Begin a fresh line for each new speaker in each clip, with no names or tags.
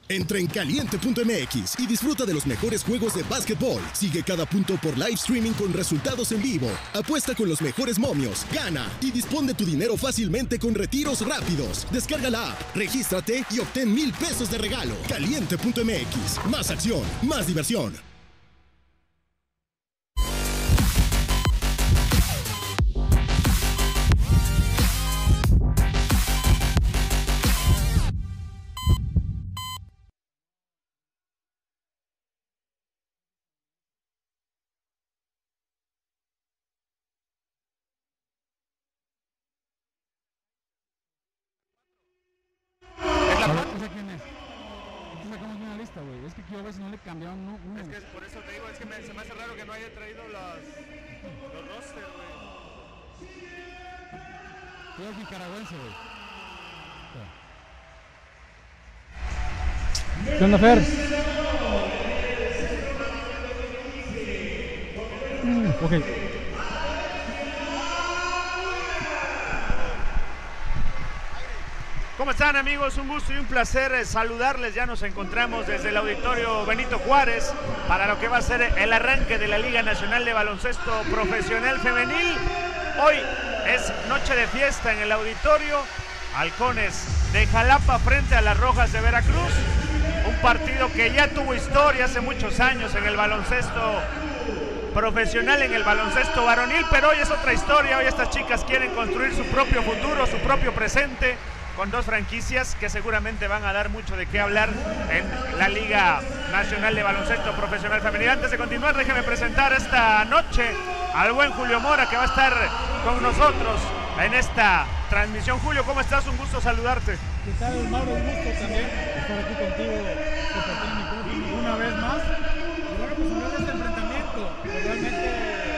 Entra en caliente.mx y disfruta de los mejores juegos de básquetbol. Sigue cada punto por live streaming con resultados en vivo. Apuesta con los mejores momios, gana y dispón de tu dinero fácilmente con retiros rápidos. Descarga la app, regístrate y obtén 1,000 pesos de regalo. Caliente.mx, más acción, más diversión.
Güey. Es que yo a veces no le cambiaron uno.
Es que por eso te digo, es que se me hace raro que no haya traído los rosters, güey.
Tú eres nicaragüense, güey. ¿Qué onda, Fer? Ok.
¿Cómo están, amigos? Un gusto y un placer saludarles. Ya nos encontramos desde el Auditorio Benito Juárez para lo que va a ser el arranque de la Liga Nacional de Baloncesto Profesional Femenil. Hoy es noche de fiesta en el auditorio. Halcones de Jalapa frente a las Rojas de Veracruz. Un partido que ya tuvo historia hace muchos años en el baloncesto profesional, en el baloncesto varonil, pero hoy es otra historia. Hoy estas chicas quieren construir su propio futuro, su propio presente, con dos franquicias que seguramente van a dar mucho de qué hablar en la Liga Nacional de Baloncesto Profesional Femenil. Antes de continuar, déjeme presentar esta noche al buen Julio Mora, que va a estar con nosotros en esta transmisión. Julio, ¿cómo estás? Un gusto saludarte.
¿Qué tal, Mauro? Un gusto también estar aquí contigo, compartir el micrófono una vez más. Y bueno, pues hablar de este enfrentamiento, que realmente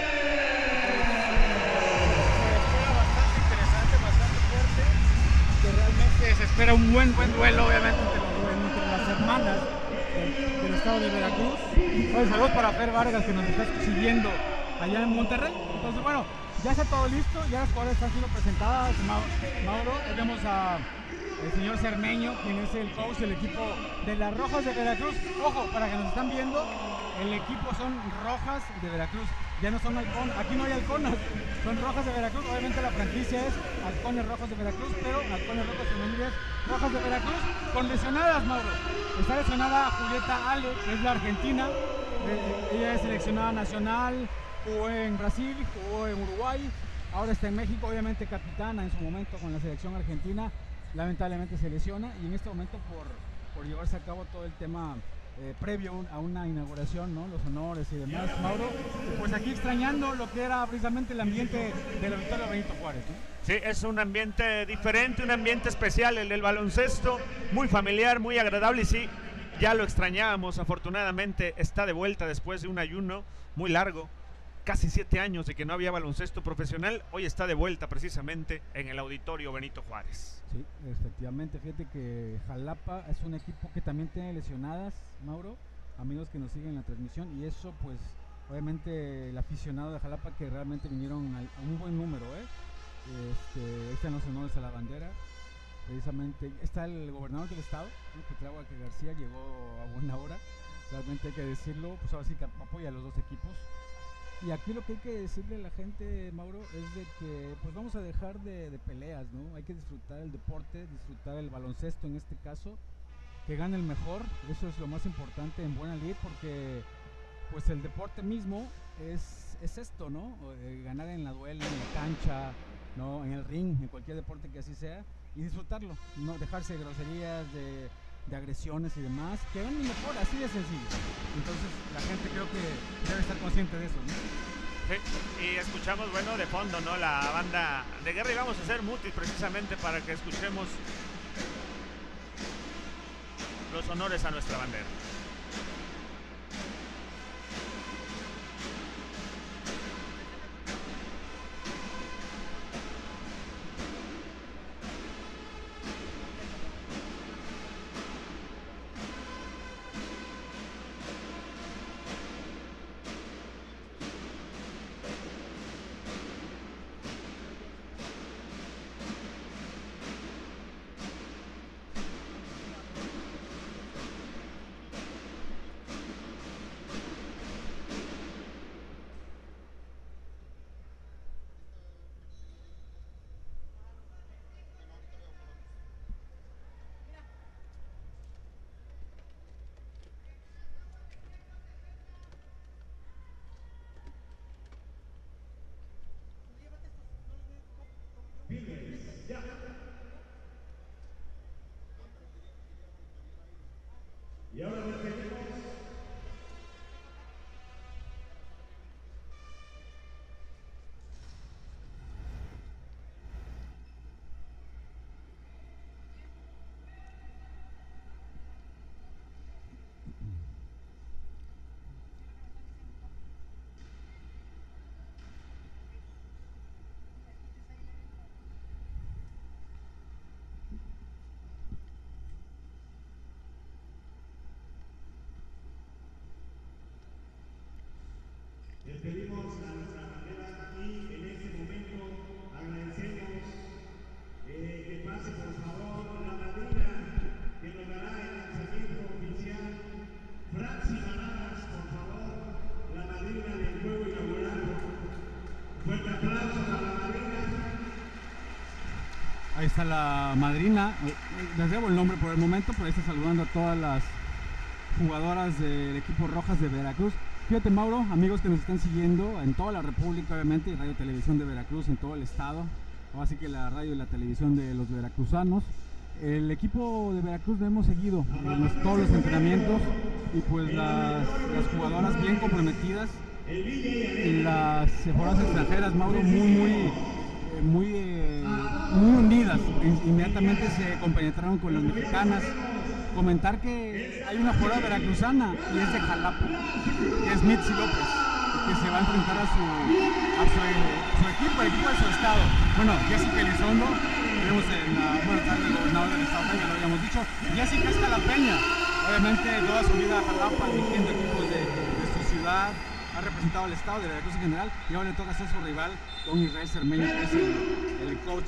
se espera un buen duelo, obviamente, entre las hermanas del estado de Veracruz. Pues, saludos para Fer Vargas, que nos está siguiendo allá en Monterrey. Entonces, bueno, ya está todo listo, ya las jugadoras están siendo presentadas. Mauro, tenemos al señor Cermeño, quien es el coach del equipo de las Rojas de Veracruz. Ojo, para que nos están viendo, el equipo son Rojas de Veracruz. Ya no son halcones, aquí no hay halconas, son Rojas de Veracruz. Obviamente la franquicia es Halcones Rojos de Veracruz, pero Halcones Rojos Femeniles Rojas de Veracruz. Con lesionadas, Mauro. Está lesionada Julieta Ale, que es la argentina. Ella es seleccionada nacional, jugó en Brasil, jugó en Uruguay, ahora está en México, obviamente capitana en su momento con la selección argentina. Lamentablemente se lesiona y en este momento por llevarse a cabo todo el tema previo a una inauguración, ¿no? Los honores y demás, Mauro, pues aquí extrañando lo que era precisamente el ambiente del Auditorio Benito Juárez, ¿no?
Sí, es un ambiente diferente, un ambiente especial, el del baloncesto, muy familiar, muy agradable, y sí, ya lo extrañábamos. Afortunadamente está de vuelta después de un ayuno muy largo, casi 7 años de que no había baloncesto profesional. Hoy está de vuelta precisamente en el Auditorio Benito Juárez.
Sí, efectivamente, fíjate que Jalapa es un equipo que también tiene lesionadas, Mauro, amigos que nos siguen en la transmisión, y eso pues obviamente el aficionado de Jalapa, que realmente vinieron a un buen número, están los honores a la bandera. Precisamente está el gobernador del estado, ¿no? Cuitláhuac García, llegó a buena hora, realmente hay que decirlo, pues ahora sí que apoya a los dos equipos. Y aquí lo que hay que decirle a la gente, Mauro, es de que pues vamos a dejar de peleas, ¿no? Hay que disfrutar el deporte, disfrutar el baloncesto en este caso, que gane el mejor. Eso es lo más importante en buena lid, porque pues el deporte mismo es esto, ¿no? Ganar en la duela, en la cancha, ¿no? En el ring, en cualquier deporte que así sea, y disfrutarlo, no dejarse de groserías, de agresiones y demás, que ven mejor, así de sencillo. Entonces la gente creo que debe estar consciente de eso, ¿no?
Sí, y escuchamos, bueno, de fondo, ¿no? La banda de guerra, y vamos a hacer mutis precisamente para que escuchemos los honores a nuestra bandera.
Y ahora nos tenemos despedimos a nuestra bandera y en este momento agradecemos que pase por favor la madrina que nos dará el lanzamiento oficial, Franci Barajas, por favor, la madrina del juego inaugural. Fuerte aplauso para la madrina.
Ahí está la madrina, les debo el nombre por el momento, pero ahí está saludando a todas las jugadoras del equipo Rojas de Veracruz. Fíjate, Mauro, amigos que nos están siguiendo en toda la República, obviamente, y Radio Televisión de Veracruz en todo el estado, así que la radio y la televisión de los veracruzanos. El equipo de Veracruz lo hemos seguido en todos los entrenamientos y pues las jugadoras bien comprometidas y las jugadoras extranjeras, Mauro, muy unidas. Inmediatamente se compenetraron con las mexicanas. Comentar que hay una jugadora veracruzana y es de Jalapa, que es Mitzi López, que se va a enfrentar a su equipo, el equipo de su estado. Bueno, Jessica Elizondo, tenemos el gobernador del estado, ya lo habíamos dicho. Jessica es jalapeña, obviamente toda su vida a Jalapa, dirigiendo equipos de su ciudad, ha representado al estado de Veracruz en general, y ahora le toca ser su rival, don Israel Cermeño, que es el coach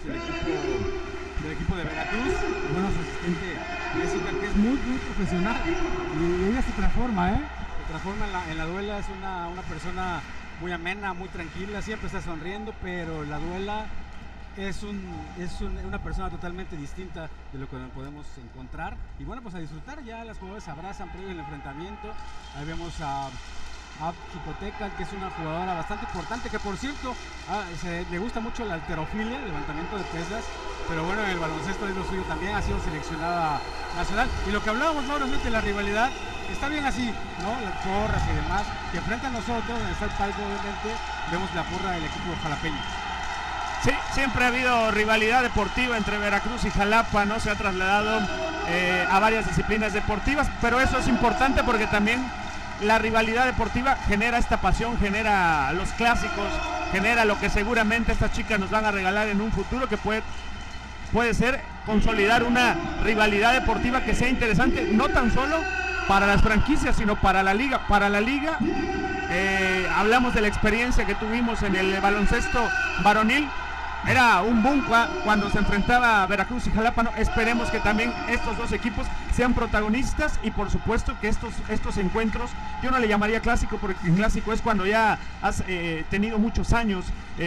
del equipo de Veracruz, bueno, su asistente Jessica, que es muy profesional, y ella se transforma, se transforma en la duela, es una persona muy amena, muy tranquila, siempre está sonriendo, pero la duela es una persona totalmente distinta de lo que podemos encontrar, y bueno, pues a disfrutar. Ya las jugadoras se abrazan previo al enfrentamiento. Ahí vemos a Chicoteca, que es una jugadora bastante importante, que por cierto le gusta mucho la halterofilia, el levantamiento de pesas, pero bueno, en el baloncesto es lo suyo también, ha sido seleccionada nacional. Y lo que hablábamos, Mauro, es que la rivalidad está bien así, ¿no? Las porras y demás, que frente a nosotros, en el palco, obviamente, vemos la porra del equipo jalapeño.
Sí, siempre ha habido rivalidad deportiva entre Veracruz y Jalapa, ¿no? Se ha trasladado a varias disciplinas deportivas, pero eso es importante porque también la rivalidad deportiva genera esta pasión, genera los clásicos, genera lo que seguramente estas chicas nos van a regalar en un futuro, que puede ser consolidar una rivalidad deportiva que sea interesante, no tan solo para las franquicias, sino para la liga. Para la liga, hablamos de la experiencia que tuvimos en el baloncesto varonil. Era un boom cuando se enfrentaba Veracruz y Jalapa, ¿no? Esperemos que también estos dos equipos sean protagonistas, y por supuesto que estos encuentros, yo no le llamaría clásico, porque el clásico es cuando ya has tenido muchos años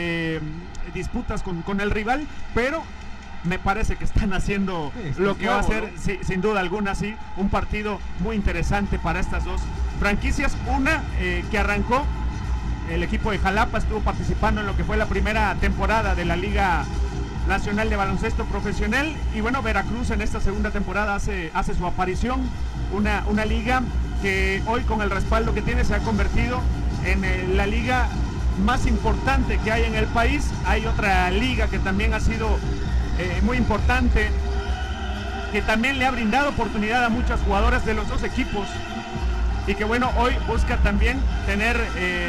disputas con el rival, pero me parece que están haciendo lo que va a ser, ¿no? Sí, sin duda alguna, sí, un partido muy interesante para estas dos franquicias. Una que arrancó, el equipo de Jalapa estuvo participando en lo que fue la primera temporada de la Liga Nacional de Baloncesto Profesional, y bueno, Veracruz en esta segunda temporada hace su aparición, una liga que hoy, con el respaldo que tiene, se ha convertido en la liga más importante que hay en el país. Hay otra liga que también ha sido muy importante, que también le ha brindado oportunidad a muchas jugadoras de los dos equipos, y que bueno, hoy busca también tener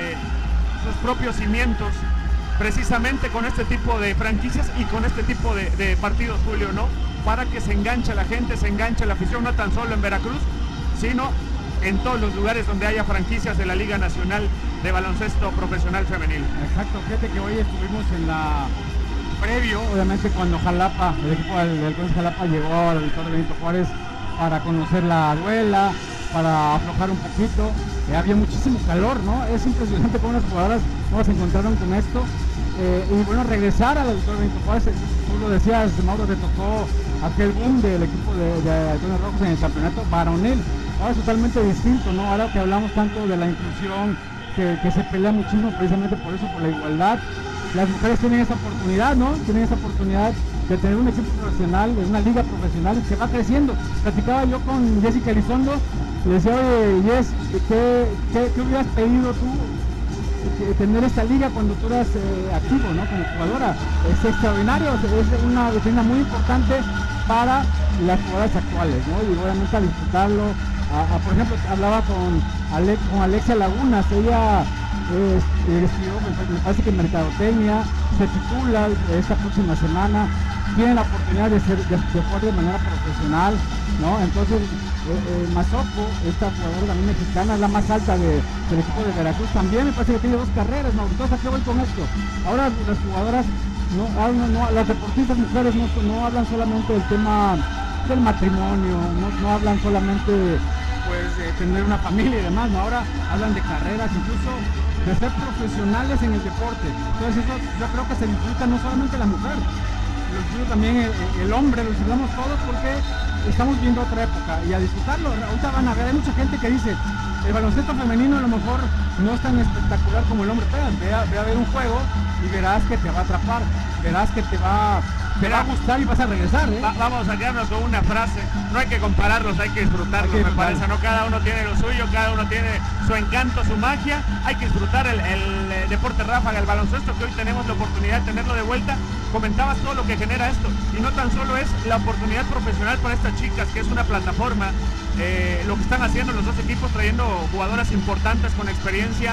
sus propios cimientos, precisamente con este tipo de franquicias y con este tipo de partidos, Julio, ¿no? Para que se enganche la gente, se enganche la afición, no tan solo en Veracruz, sino en todos los lugares donde haya franquicias de la Liga Nacional de Baloncesto Profesional Femenil.
Exacto, fíjate que hoy estuvimos en la previo, obviamente, cuando Jalapa, el equipo del Colegio Jalapa llegó al auditorio Benito Juárez para conocer la duela, para aflojar un poquito. Había muchísimo calor, ¿no? Es impresionante cómo las jugadoras no se encontraron con esto. Y bueno, regresar al auditorio Benito Juárez, tú lo decías, Mauro, te tocó aquel boom del equipo de Halcones Rojos en el campeonato varonil. Ahora es totalmente distinto, ¿no? Ahora que hablamos tanto de la inclusión, que se pelea muchísimo precisamente por eso, por la igualdad, las mujeres tienen esa oportunidad, ¿no? Tienen esa oportunidad de tener un equipo profesional, de una liga profesional que va creciendo. Platicaba yo con Jessica Elizondo, le decía, oye, Jess, ¿qué hubieras pedido tú? Tener esta liga cuando tú eras activo, ¿no? Como jugadora. Es extraordinario, es una vitrina muy importante para las jugadoras actuales, ¿no? Y obviamente a disfrutarlo. Por ejemplo, hablaba con Alexia Lagunas, ella estudió, me parece que mercadotecnia, se titula esta próxima semana, tiene la oportunidad de jugar de manera profesional, ¿no? Entonces, Mazocco, esta jugadora también mexicana, es la más alta del equipo de Veracruz, también me parece que tiene 2 carreras, ¿no? Entonces, ¿a qué voy con esto? Ahora las jugadoras, las deportistas mujeres no hablan solamente del tema del matrimonio, no hablan solamente pues de tener una familia y demás, ¿no? Ahora hablan de carreras, incluso de ser profesionales en el deporte. Entonces eso yo creo que se disfruta no solamente la mujer, lo disfruta también el hombre, lo disfrutamos todos porque estamos viendo otra época y a disfrutarlo. Ahorita van a ver, hay mucha gente que dice, el baloncesto femenino a lo mejor no es tan espectacular como el hombre, pero ve a ver un juego y verás que te va a atrapar, verás que te va a gustar y vas a regresar, ¿eh?
Vamos a quedarnos con una frase, no hay que compararlos, hay que disfrutarlos, me parece, ¿no? Cada uno tiene lo suyo, cada uno tiene su encanto, su magia, hay que disfrutar el deporte ráfaga, el baloncesto, que hoy tenemos la oportunidad de tenerlo de vuelta. Comentabas todo lo que genera esto, y no tan solo es la oportunidad profesional para estas chicas, que es una plataforma, lo que están haciendo los dos equipos, trayendo jugadoras importantes con experiencia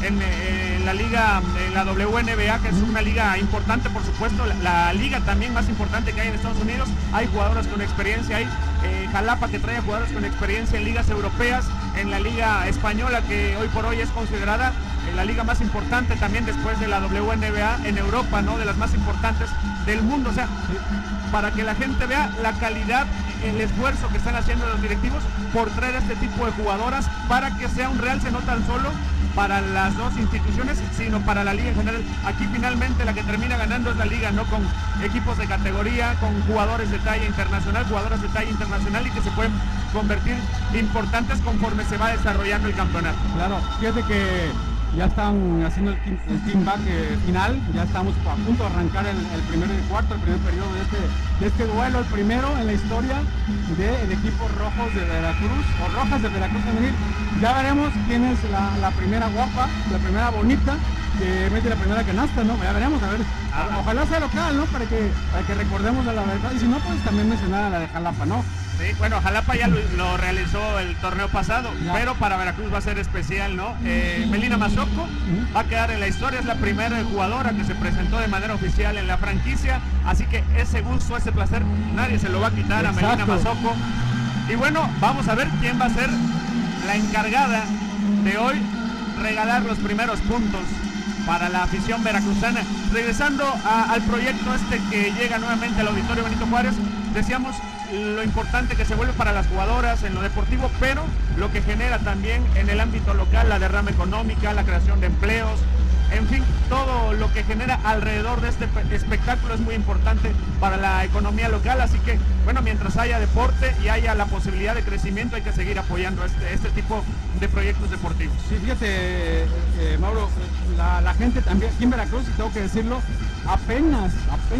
en la liga, en la WNBA, que es una liga importante, por supuesto, la liga también más importante que hay en Estados Unidos. Hay jugadoras con experiencia, hay Jalapa, que trae jugadoras con experiencia en ligas europeas, en la liga española, que hoy por hoy es considerada la liga más importante también después de la WNBA en Europa, ¿no? De las más importantes del mundo. O sea, para que la gente vea la calidad, el esfuerzo que están haciendo los directivos por traer este tipo de jugadoras para que sea un realce no tan solo para las dos instituciones, sino para la liga en general. Aquí finalmente la que termina ganando es la liga, ¿no? Con equipos de categoría, con jugadores de talla internacional, jugadoras de talla internacional, y que se pueden convertir importantes conforme se va desarrollando el campeonato.
Claro, fíjate que ya están haciendo el team back final, ya estamos a punto de arrancar el primer cuarto, el primer periodo de este duelo, el primero en la historia del equipo Rojos de Veracruz, o Rojas de Veracruz femenil. Ya veremos quién es la primera guapa, la primera bonita, que mete la primera canasta, ¿no? Ya veremos, a ver, ojalá sea local, ¿no? Para que recordemos a la verdad, y si no, pues también mencionar a la de Jalapa, ¿no?
Sí, bueno, Jalapa ya lo realizó el torneo pasado, pero para Veracruz va a ser especial, ¿no? Melina Mazocco va a quedar en la historia, es la primera jugadora que se presentó de manera oficial en la franquicia, así que ese gusto, ese placer, nadie se lo va a quitar. Exacto. A Melina Mazocco. Y bueno, vamos a ver quién va a ser la encargada de hoy regalar los primeros puntos para la afición veracruzana. Regresando al proyecto que llega nuevamente al Auditorio Benito Juárez, decíamos lo importante que se vuelve para las jugadoras en lo deportivo, pero lo que genera también en el ámbito local, la derrama económica, la creación de empleos, en fin, todo lo que genera alrededor de este espectáculo es muy importante para la economía local. Así que, bueno, mientras haya deporte y haya la posibilidad de crecimiento, hay que seguir apoyando este tipo de proyectos deportivos.
Sí, fíjate, Mauro, la gente también aquí en Veracruz, y tengo que decirlo, apenas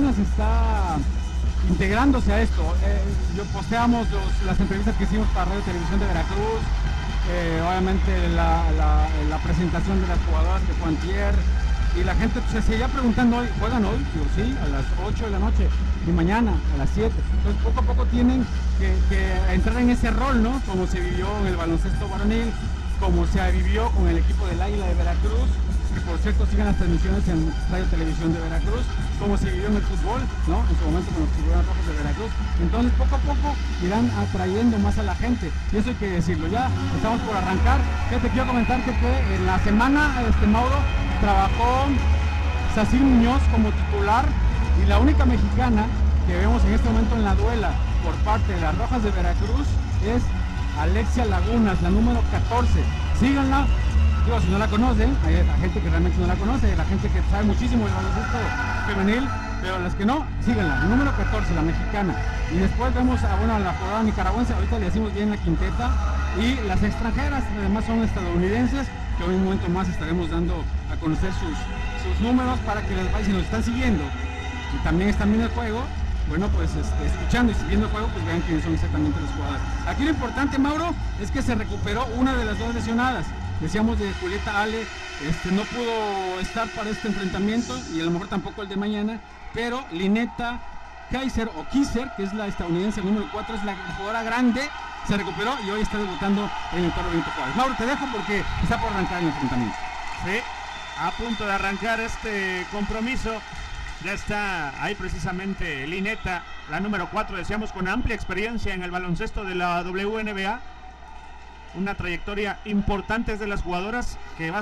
está integrándose a esto. Posteamos las entrevistas que hicimos para Radio Televisión de Veracruz, obviamente la presentación de las jugadoras que fue antier, y la gente se seguía preguntando hoy, ¿juegan hoy? Digo, sí, a las 8 de la noche, y mañana a las 7. Entonces poco a poco tienen que entrar en ese rol, ¿no? Como se vivió en el baloncesto varonil, como se vivió con el equipo del Águila de Veracruz, que por cierto sigan las transmisiones en Radio Televisión de Veracruz, como se vivió en el fútbol, ¿no? En su momento con los Tiburones Rojos de Veracruz. Entonces poco a poco irán atrayendo más a la gente, y eso hay que decirlo. Ya estamos por arrancar. Te quiero comentarte que en la semana, Mauro, trabajó Sacil Muñoz como titular, y la única mexicana que vemos en este momento en la duela por parte de las Rojas de Veracruz es Alexia Lagunas, la número 14. Síganla. Digo, si no la conocen, hay la gente que realmente no la conoce, hay la gente que sabe muchísimo del baloncesto femenil, pero las que no, síganla, el número 14, la mexicana. Y después vemos a la jugadora nicaragüense, ahorita le decimos bien la quinteta, y las extranjeras, además son estadounidenses, que hoy en un momento más estaremos dando a conocer sus números para que les vaya, si nos están siguiendo y también están viendo el juego, bueno, pues escuchando y siguiendo el juego, pues vean quiénes son exactamente los jugadores. Aquí lo importante, Mauro, es que se recuperó una de las dos lesionadas. Decíamos de Julieta Ale, no pudo estar para este enfrentamiento y a lo mejor tampoco el de mañana, pero Lineta Kaiser o Kisser, que es la estadounidense, el número 4, es la jugadora grande, se recuperó y hoy está debutando en el Toro Benito Juárez. Mauro, te dejo porque está por arrancar el enfrentamiento.
Sí, a punto de arrancar este compromiso. Ya está ahí precisamente Lineta, la número 4, decíamos, con amplia experiencia en el baloncesto de la WNBA. Una trayectoria importante, es de las jugadoras que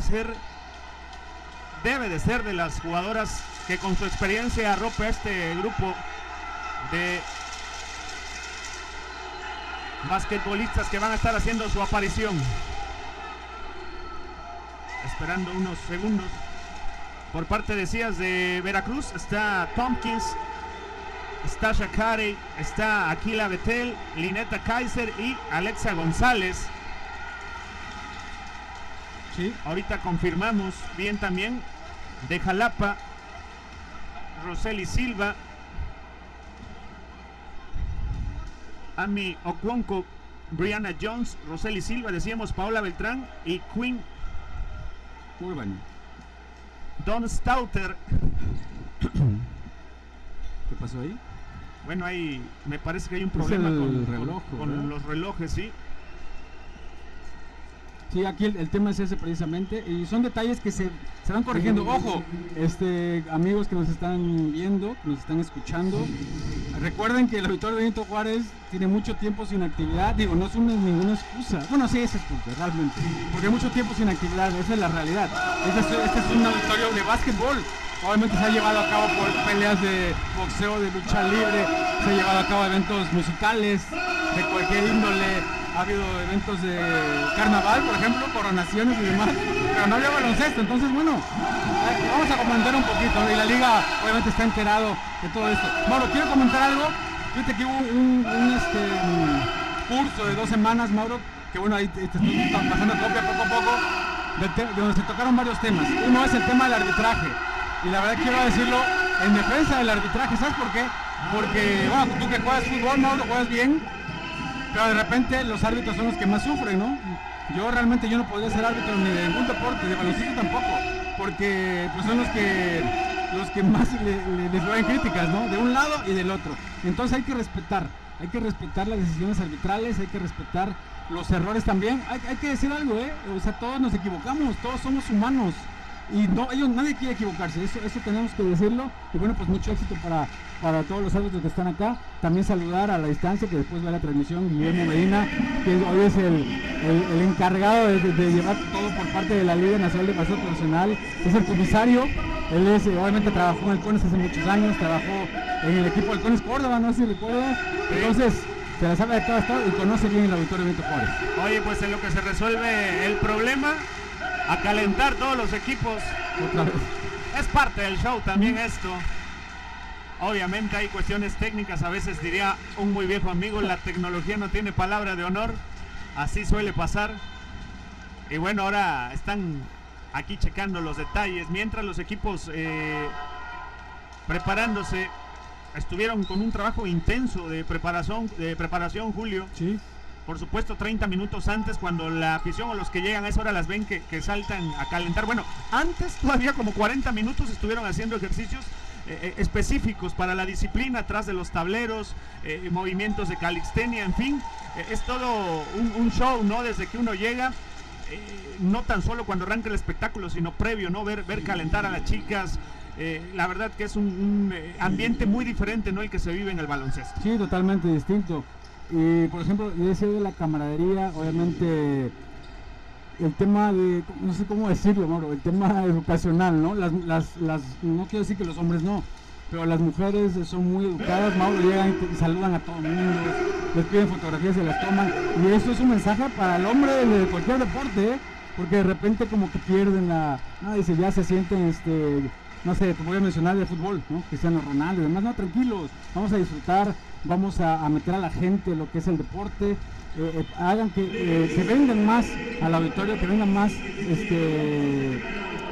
debe de ser de las jugadoras que con su experiencia arrope a este grupo de basquetbolistas que van a estar haciendo su aparición. Esperando unos segundos. Por parte, decías, de Veracruz, está Tompkins, está Shakari, está Aquila Betel, Lineta Kaiser y Alexa González. Sí, ahorita confirmamos bien también. De Jalapa, Roseli Silva, Ami Okwonko, Brianna Jones, Roseli Silva, decíamos, Paola Beltrán y Quinn
Urban.
Don Stouter.
¿Qué pasó ahí?
Bueno, ahí me parece que hay un problema con los relojes, sí.
Sí, aquí el tema es ese precisamente, y son detalles que se van corrigiendo. Ojo, amigos que nos están viendo, que nos están escuchando, recuerden que el Auditorio Benito Juárez tiene mucho tiempo sin actividad. Digo, no es ninguna excusa. Bueno, sí es excusa, realmente, porque mucho tiempo sin actividad, esa es la realidad. Este es un auditorio de básquetbol. Obviamente se ha llevado a cabo por peleas de boxeo, de lucha libre, se ha llevado a cabo eventos musicales de cualquier índole. Ha habido eventos de carnaval, por ejemplo, coronaciones y demás, pero no había baloncesto. Entonces, bueno, vamos a comentar un poquito, ¿no? Y la liga obviamente está enterado de todo esto. Mauro, quiero comentar algo. Fíjate que hubo un curso de 2 semanas, Mauro, que bueno, ahí te estoy pasando copia poco a poco, de donde se tocaron varios temas. Uno es el tema del arbitraje, y la verdad quiero decirlo en defensa del arbitraje. ¿Sabes por qué? Porque, bueno, tú que juegas fútbol, Mauro, juegas bien, pero de repente los árbitros son los que más sufren, ¿no? Yo realmente no podría ser árbitro ni de ningún deporte, de baloncesto tampoco, porque pues son los que más les llueven críticas, ¿no? De un lado y del otro. Entonces hay que respetar las decisiones arbitrales, hay que respetar los errores también. Hay que decir algo, o sea, todos nos equivocamos, todos somos humanos. Y nadie quiere equivocarse, eso tenemos que decirlo. Y bueno, pues mucho éxito para todos los árbitros que están acá. También saludar a la distancia, que después ve la transmisión, Guillermo Medina, que hoy es el encargado de llevar todo por parte de la Liga Nacional de Baloncesto Profesional. Es el comisario. Él obviamente trabajó en el CONES hace muchos años, trabajó en el equipo del CONES Córdoba, no sé si recuerdas. Entonces, se la sabe de todo esto y conoce bien el Auditorio Benito Juárez.
Oye, pues en lo que se resuelve el problema, a calentar todos los equipos.
Otra vez.
Es parte del show también esto. Obviamente hay cuestiones técnicas, a veces diría un muy viejo amigo, la tecnología no tiene palabra de honor, así suele pasar. Y bueno, ahora están aquí checando los detalles, mientras los equipos preparándose, estuvieron con un trabajo intenso de preparación, Julio.
Sí.
Por supuesto, 30 minutos antes, cuando la afición o los que llegan a esa hora las ven que saltan a calentar. Bueno, antes todavía como 40 minutos estuvieron haciendo ejercicios específicos para la disciplina, atrás de los tableros, movimientos de calistenia, en fin. Es todo un show, ¿no? Desde que uno llega, no tan solo cuando arranca el espectáculo, sino previo, ¿no? Ver calentar a las chicas. La verdad que es un ambiente muy diferente, ¿no? El que se vive en el baloncesto.
Sí, totalmente distinto. Y por ejemplo, yo decía de la camaradería, obviamente el tema de, no sé cómo decirlo, Mauro, el tema educacional, ¿no? Las no quiero decir que los hombres no, pero las mujeres son muy educadas, Mauro, llegan y saludan a todo el mundo, les piden fotografías, se las toman, y eso es un mensaje para el hombre de cualquier deporte, porque de repente como que pierden dice, ya se sienten, no sé, te voy a mencionar de fútbol, ¿no? Cristiano Ronaldo y demás, no, tranquilos, vamos a disfrutar, vamos a meter a la gente lo que es el deporte, hagan que vengan más al auditorio, que vengan más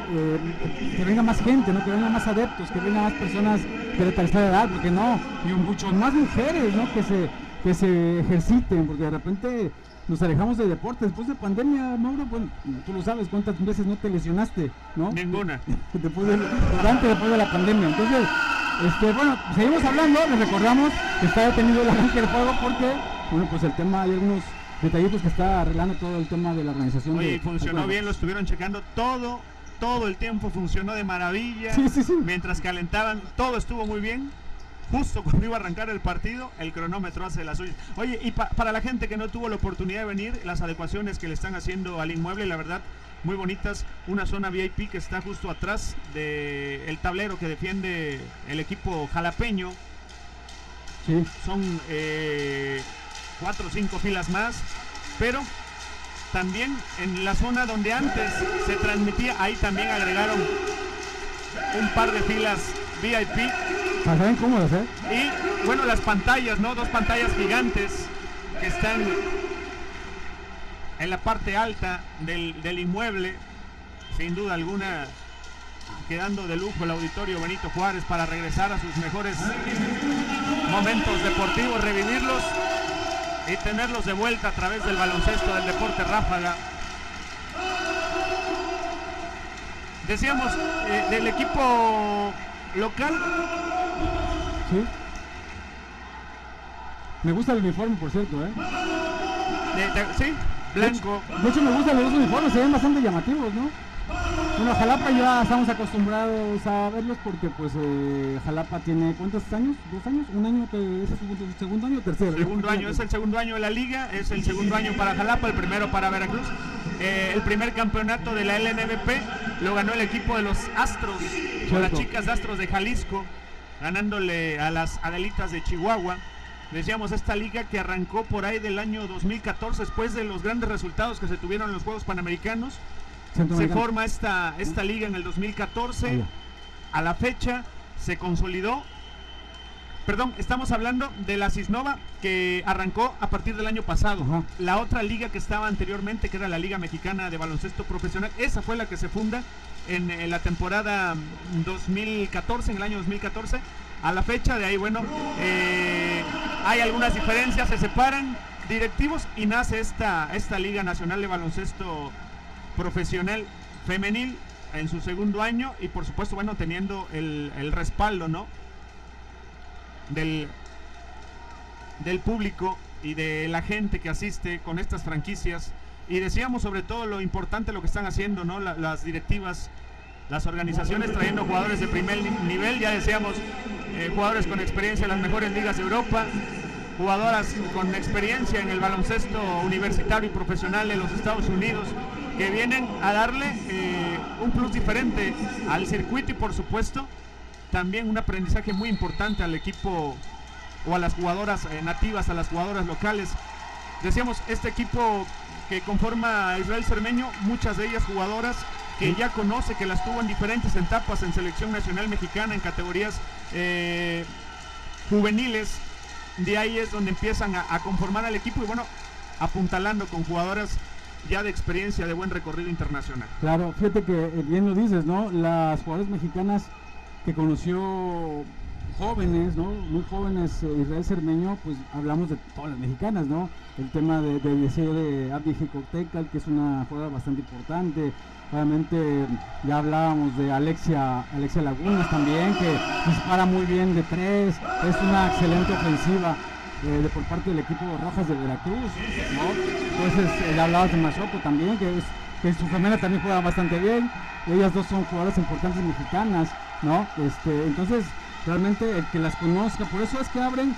que venga más gente, ¿no? Que vengan más adeptos, que vengan más personas de la tercera edad, porque no, y muchos más mujeres, ¿no? Que se ejerciten, porque de repente nos alejamos del deporte. Después de pandemia, Mauro, bueno, tú lo sabes, ¿cuántas veces no te lesionaste, no?
Ninguna.
Después de la pandemia. Entonces, bueno, seguimos hablando, les recordamos que está detenido el arranque del juego porque, bueno, pues el tema, hay algunos detallitos que está arreglando todo el tema de la organización.
Oye, funcionó bien, lo estuvieron checando todo el tiempo, funcionó de maravilla.
Sí.
Mientras calentaban, todo estuvo muy bien. Justo cuando iba a arrancar el partido, el cronómetro hace la suya. Oye, y para la gente que no tuvo la oportunidad de venir, las adecuaciones que le están haciendo al inmueble, la verdad, muy bonitas. Una zona VIP que está justo atrás del tablero que defiende el equipo jalapeño.
Sí.
Son 4 o 5 filas más, pero también en la zona donde antes se transmitía, ahí también agregaron un par de filas VIP.
Pasaban cómodas,
Y bueno, las pantallas, ¿no? 2 pantallas gigantes que están en la parte alta del inmueble, sin duda alguna quedando de lujo el auditorio Benito Juárez para regresar a sus mejores momentos deportivos, revivirlos y tenerlos de vuelta a través del baloncesto del deporte ráfaga. Decíamos del equipo local.
Sí. Me gusta el uniforme, por cierto,
Sí, blanco.
De hecho me gustan los dos uniformes, se ven bastante llamativos, ¿no? Bueno, Jalapa ya estamos acostumbrados a verlos porque pues Jalapa tiene ¿cuántos años? ¿2 años? ¿Un año? ¿Es el segundo año o tercero?
Segundo año, es el segundo año de la liga, es el segundo año para Jalapa, el primero para Veracruz. El primer campeonato de la LNBP lo ganó el equipo de los Astros, o las chicas Astros de Jalisco, ganándole a las Adelitas de Chihuahua. Decíamos, esta liga que arrancó por ahí del año 2014, después de los grandes resultados que se tuvieron en los Juegos Panamericanos. Se forma esta liga en el 2014, a la fecha se consolidó. Perdón, estamos hablando de la Cisnova, que arrancó a partir del año pasado. La otra liga que estaba anteriormente, que era la Liga Mexicana de Baloncesto Profesional, esa fue la que se funda en la temporada 2014, en el año 2014. A la fecha de ahí, bueno, hay algunas diferencias, se separan directivos y nace esta Liga Nacional de Baloncesto Profesional Femenil en su segundo año, y por supuesto, bueno, teniendo el respaldo, ¿no? Del público y de la gente que asiste con estas franquicias. Y decíamos sobre todo lo importante lo que están haciendo, ¿no? Las directivas, las organizaciones trayendo jugadores de primer nivel. Ya decíamos, jugadores con experiencia en las mejores ligas de Europa, jugadoras con experiencia en el baloncesto universitario y profesional de los Estados Unidos, que vienen a darle un plus diferente al circuito y por supuesto también un aprendizaje muy importante al equipo o a las jugadoras nativas, a las jugadoras locales. Decíamos, este equipo que conforma Israel Cermeño, muchas de ellas jugadoras que ya conoce, que las tuvo en diferentes etapas en selección nacional mexicana, en categorías juveniles. De ahí es donde empiezan a conformar al equipo y bueno, apuntalando con jugadoras ya de experiencia, de buen recorrido internacional.
Claro, fíjate que bien lo dices, ¿no? Las jugadoras mexicanas que conoció jóvenes, ¿no? Muy jóvenes, Israel Cermeño, pues hablamos de todas las mexicanas, ¿no? El tema de deseo de Abdi Jicoteccal, que es una jugadora bastante importante. Obviamente ya hablábamos de Alexia Lagunas también, que dispara muy bien de 3, es una excelente ofensiva por parte del equipo de Rojas de Veracruz, ¿no? Entonces ya hablabas de Machoco también, que en su femenina también juega bastante bien. Ellas dos son jugadoras importantes mexicanas, ¿no? Entonces realmente el que las conozca, por eso es que abren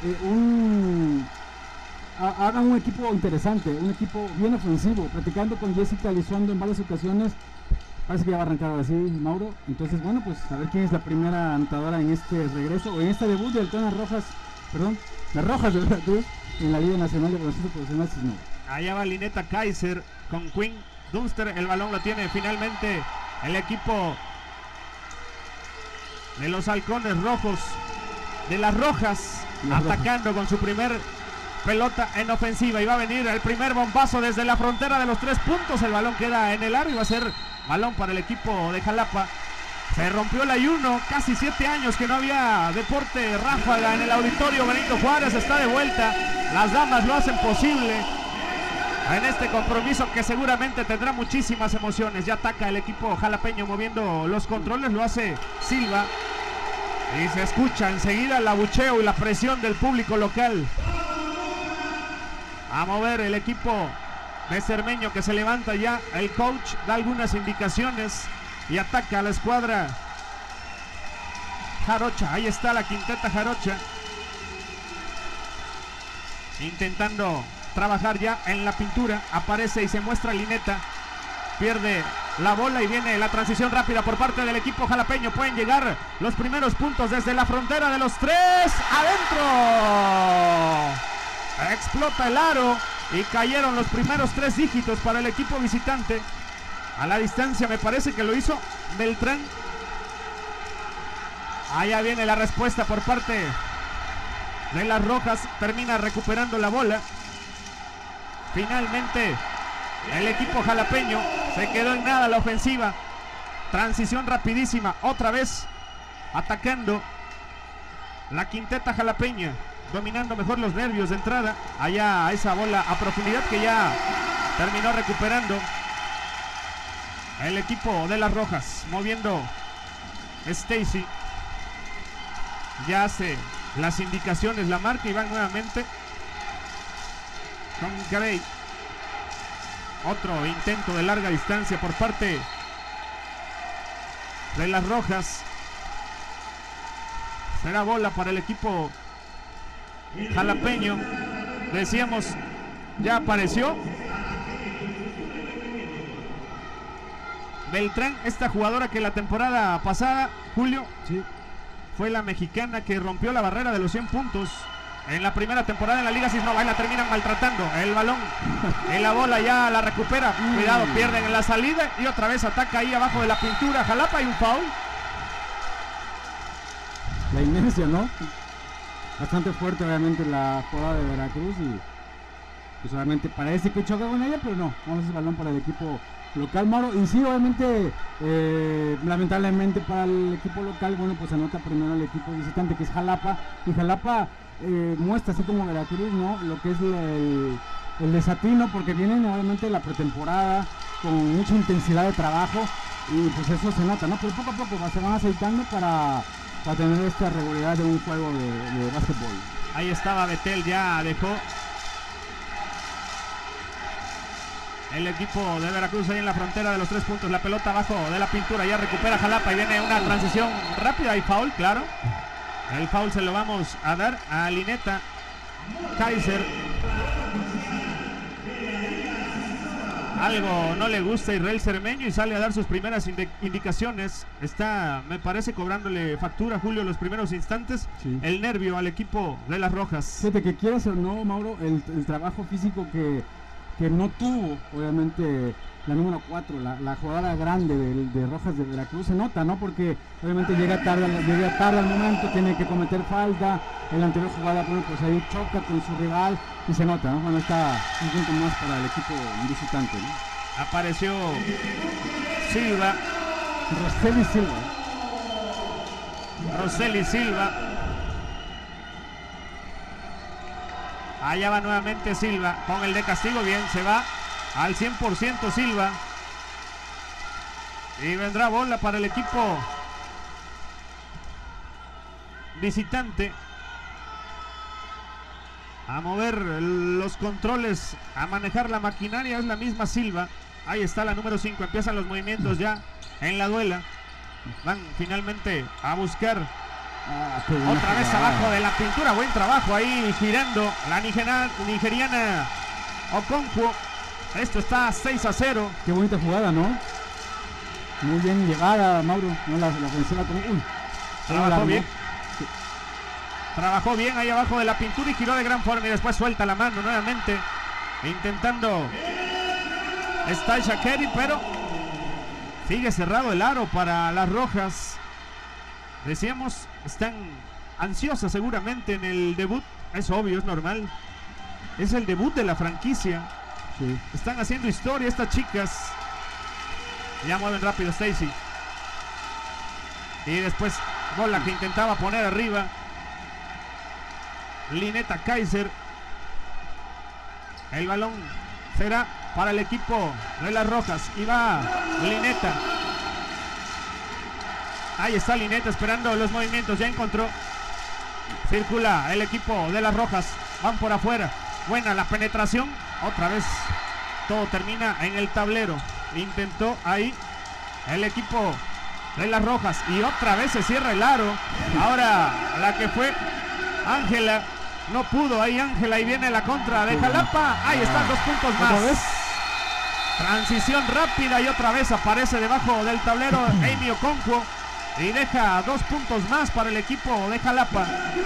hagan un equipo interesante, un equipo bien ofensivo. Platicando con Jessica Elizondo en varias ocasiones, parece que ya va a arrancar ahora sí, Mauro. Entonces, bueno, pues a ver quién es la primera anotadora en este regreso, o en este debut de las Rojas de Veracruz en la Liga Nacional de Baloncesto Profesional Cisnova.
Allá va Lineta Kaiser con Quinn Dunster, el balón lo tiene finalmente el equipo de los Halcones Rojos, de las Rojas, atacando con su primer pelota en ofensiva, y va a venir el primer bombazo desde la frontera de los 3 puntos. El balón queda en el aro y va a ser
Balón para el equipo de Jalapa. Se rompió el ayuno, casi 7 años que no había deporte ráfaga en el auditorio Benito Juárez. Está de vuelta, las damas lo hacen posible en este compromiso que seguramente tendrá muchísimas emociones. Ya ataca el equipo jalapeño moviendo los controles, lo hace Silva. Y se escucha enseguida el abucheo y la presión del público local. A mover el equipo de Cermeño, que se levanta ya. El coach da algunas indicaciones y ataca a la escuadra jarocha. Ahí está la quinteta jarocha, intentando trabajar ya en la pintura. Aparece y se muestra Lineta. Pierde la bola y viene la transición rápida por parte del equipo jalapeño. Pueden llegar los primeros puntos desde la frontera de los 3. ¡Adentro! Explota el aro y cayeron los primeros 3 dígitos para el equipo visitante. A la distancia me parece que lo hizo Beltrán. Allá viene la respuesta por parte de las Rojas. Termina recuperando la bola. Finalmente el equipo jalapeño se quedó en nada la ofensiva. Transición rapidísima, otra vez atacando la quinteta jalapeña, dominando mejor los nervios de entrada. Allá esa bola a profundidad que ya terminó recuperando el equipo de las Rojas, moviendo Stacy. Ya hace las indicaciones la marca y van nuevamente con Gray. Otro intento de larga distancia por parte de las Rojas. Será bola para el equipo jalapeño. Decíamos, ya apareció Beltrán, esta jugadora que la temporada pasada, Julio,
Sí.
fue la mexicana que rompió la barrera de los 100 puntos en la primera temporada en la Liga Cisnova. La terminan maltratando. El balón y la bola ya la recupera. Cuidado, pierden en la salida y otra vez ataca ahí abajo de la pintura Jalapa. Hay un foul.
La inercia, ¿no? Bastante fuerte obviamente la jugada de Veracruz y pues obviamente parece que choca con ella, pero no. Vamos a ese balón para el equipo local, Mauro. Y sí, obviamente, lamentablemente para el equipo local, bueno, pues anota primero el equipo visitante, que es Jalapa. Y Jalapa muestra, así como Veracruz, ¿no? Lo que es el desatino, porque vienen obviamente la pretemporada con mucha intensidad de trabajo y pues eso se nota, ¿no? Pero poco a poco se van aceitando para tener esta regularidad de un juego de básquetbol.
Ahí estaba Betel, ya dejó el equipo de Veracruz ahí en la frontera de los 3 puntos. La pelota abajo de la pintura, ya recupera Jalapa y viene una transición rápida y foul, claro. El foul se lo vamos a dar a Lineta Kaiser. Algo no le gusta a Israel Cermeño y sale a dar sus primeras indicaciones. Está, me parece, cobrándole factura, Julio, los primeros instantes.
Sí.
El nervio al equipo de las Rojas.
Fíjate que quieras o no, Mauro, el trabajo físico que no tuvo, obviamente, la número 4, la jugadora grande de Rojas de Veracruz, se nota, ¿no? Porque obviamente llega tarde al momento, tiene que cometer falta. En la anterior jugada, bueno, pues ahí choca con su rival y se nota, ¿no? Bueno, está un punto más para el equipo visitante, ¿no?
Apareció Silva. Roseli Silva. Allá va nuevamente Silva con el de castigo. Bien, se va al 100% Silva. Y vendrá bola para el equipo visitante. A mover los controles, a manejar la maquinaria, es la misma Silva. Ahí está la número 5. Empiezan los movimientos ya en la duela. Van finalmente a buscar otra vez abajo de la pintura. Buen trabajo ahí girando la nigeriana Okonkwo. Esto está 6-0.
Qué bonita jugada, ¿no? Muy bien llevada, Mauro. No, la ofensiva como...
Trabajó bien. Sí. Trabajó bien ahí abajo de la pintura y giró de gran forma y después suelta la mano nuevamente. Intentando está Shakeri, pero sigue cerrado el aro para las Rojas. Decíamos, están ansiosas seguramente en el debut. Es obvio, es normal. Es el debut de la franquicia.
Sí.
Están haciendo historia estas chicas. Ya mueven rápido Stacy. Y después bola que intentaba poner arriba Lineta Kaiser. El balón será para el equipo de las Rojas. Y va Lineta. Ahí está Lineta esperando los movimientos. Ya encontró. Circula el equipo de las Rojas. Van por afuera. Buena la penetración. Otra vez todo termina en el tablero. Intentó ahí el equipo de las Rojas. Y otra vez se cierra el aro. Ahora la que fue Ángela. No pudo ahí Ángela. Y viene la contra de Jalapa. Ahí están 2 puntos más. Transición rápida. Y otra vez aparece debajo del tablero Amy Okonkwo. Y deja 2 puntos más para el equipo de Jalapa.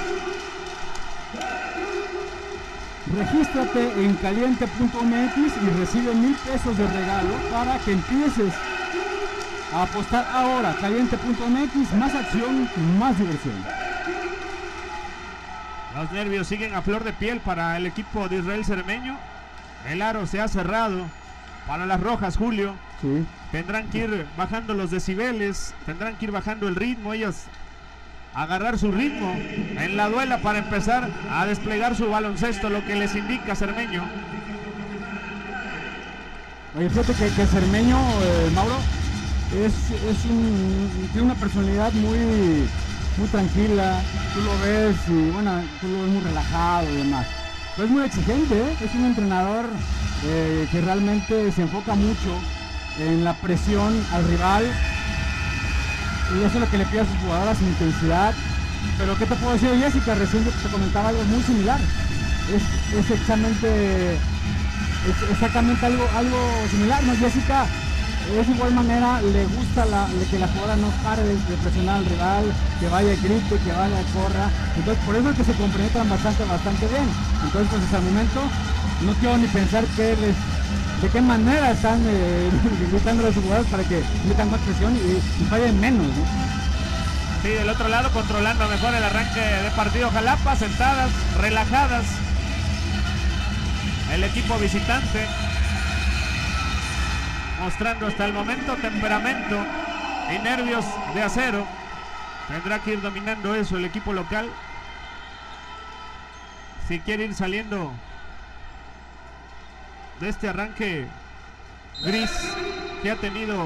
Regístrate en caliente.mx y recibe 1,000 pesos de regalo para que empieces a apostar ahora. Caliente.mx, más acción, más diversión.
Los nervios siguen a flor de piel para el equipo de Israel Cermeño. El aro se ha cerrado para las Rojas, Julio.
Sí.
Tendrán que ir bajando los decibeles, tendrán que ir bajando el ritmo, ellas agarrar su ritmo en la duela para empezar a desplegar su baloncesto, lo que les indica Cermeño.
Oye, fíjate que Cermeño, Mauro, tiene una personalidad muy tranquila. Tú lo ves y bueno, tú lo ves muy relajado y demás. Pero es muy exigente, ¿eh? Es un entrenador que realmente se enfoca mucho en la presión al rival. Y eso es lo que le pide a sus jugadoras, intensidad. Pero ¿qué te puedo decir, Jessica? Recién te comentaba algo muy similar. Es exactamente algo similar, ¿no? Jessica, es de igual manera, le gusta que la jugadora no pare de presionar al rival, que vaya y grite, que vaya y corra. Entonces por eso es que se compenetran bastante bien. Entonces pues hasta el momento no quiero ni pensar de qué manera están gritando a los jugadores para que metan más presión y fallen menos, ¿no?
Sí, del otro lado controlando mejor el arranque de partido Jalapa, sentadas, relajadas. El equipo visitante mostrando hasta el momento temperamento y nervios de acero. Tendrá que ir dominando eso el equipo local si quiere ir saliendo de este arranque gris que ha tenido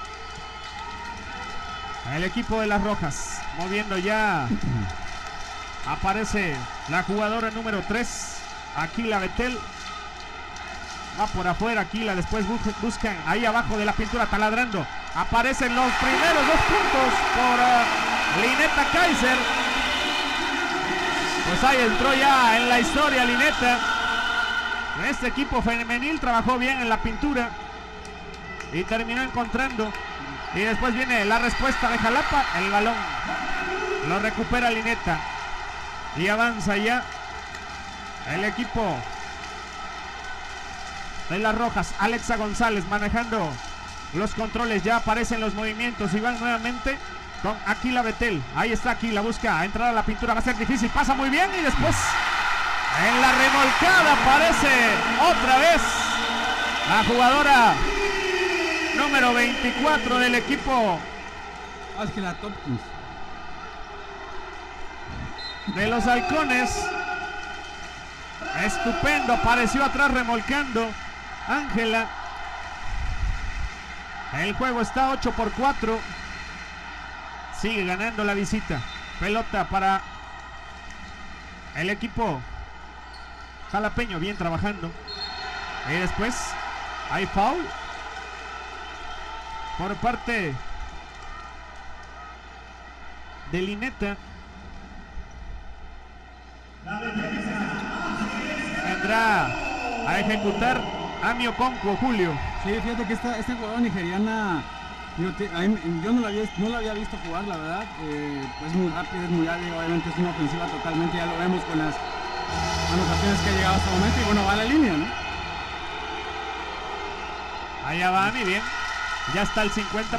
el equipo de las Rojas. Moviendo ya, aparece la jugadora número 3, Aquila Betel. Va por afuera Aquila, después buscan ahí abajo de la pintura, taladrando. Aparecen los primeros 2 puntos por Lineta Kaiser. Pues ahí entró ya en la historia Lineta. Este equipo femenil trabajó bien en la pintura y terminó encontrando. Y después viene la respuesta de Jalapa. El balón lo recupera Lineta y avanza ya el equipo de las Rojas. Alexa González manejando los controles. Ya aparecen los movimientos y van nuevamente con Aquila Betel. Ahí está Aquila, busca entrar a la pintura. Va a ser difícil, pasa muy bien y después en la remolcada aparece otra vez la jugadora número 24 del equipo
Ángela Tompkins
de los Halcones. Estupendo, apareció atrás remolcando Ángela. El juego está 8-4. Sigue ganando la visita. Pelota para el equipo jalapeño, bien trabajando. Y después hay foul por parte de Lineta. Vendrá a ejecutar Amy Okonkwo, Julio.
Sí, fíjate que esta jugadora nigeriana, yo no la había visto jugar, la verdad. Es muy rápida, es muy hábil, obviamente es una ofensiva totalmente, ya lo vemos con las anotaciones que ha llegado hasta el momento. Y bueno, va a la línea, ¿no?
Allá va Amy, bien. Ya está el 50%.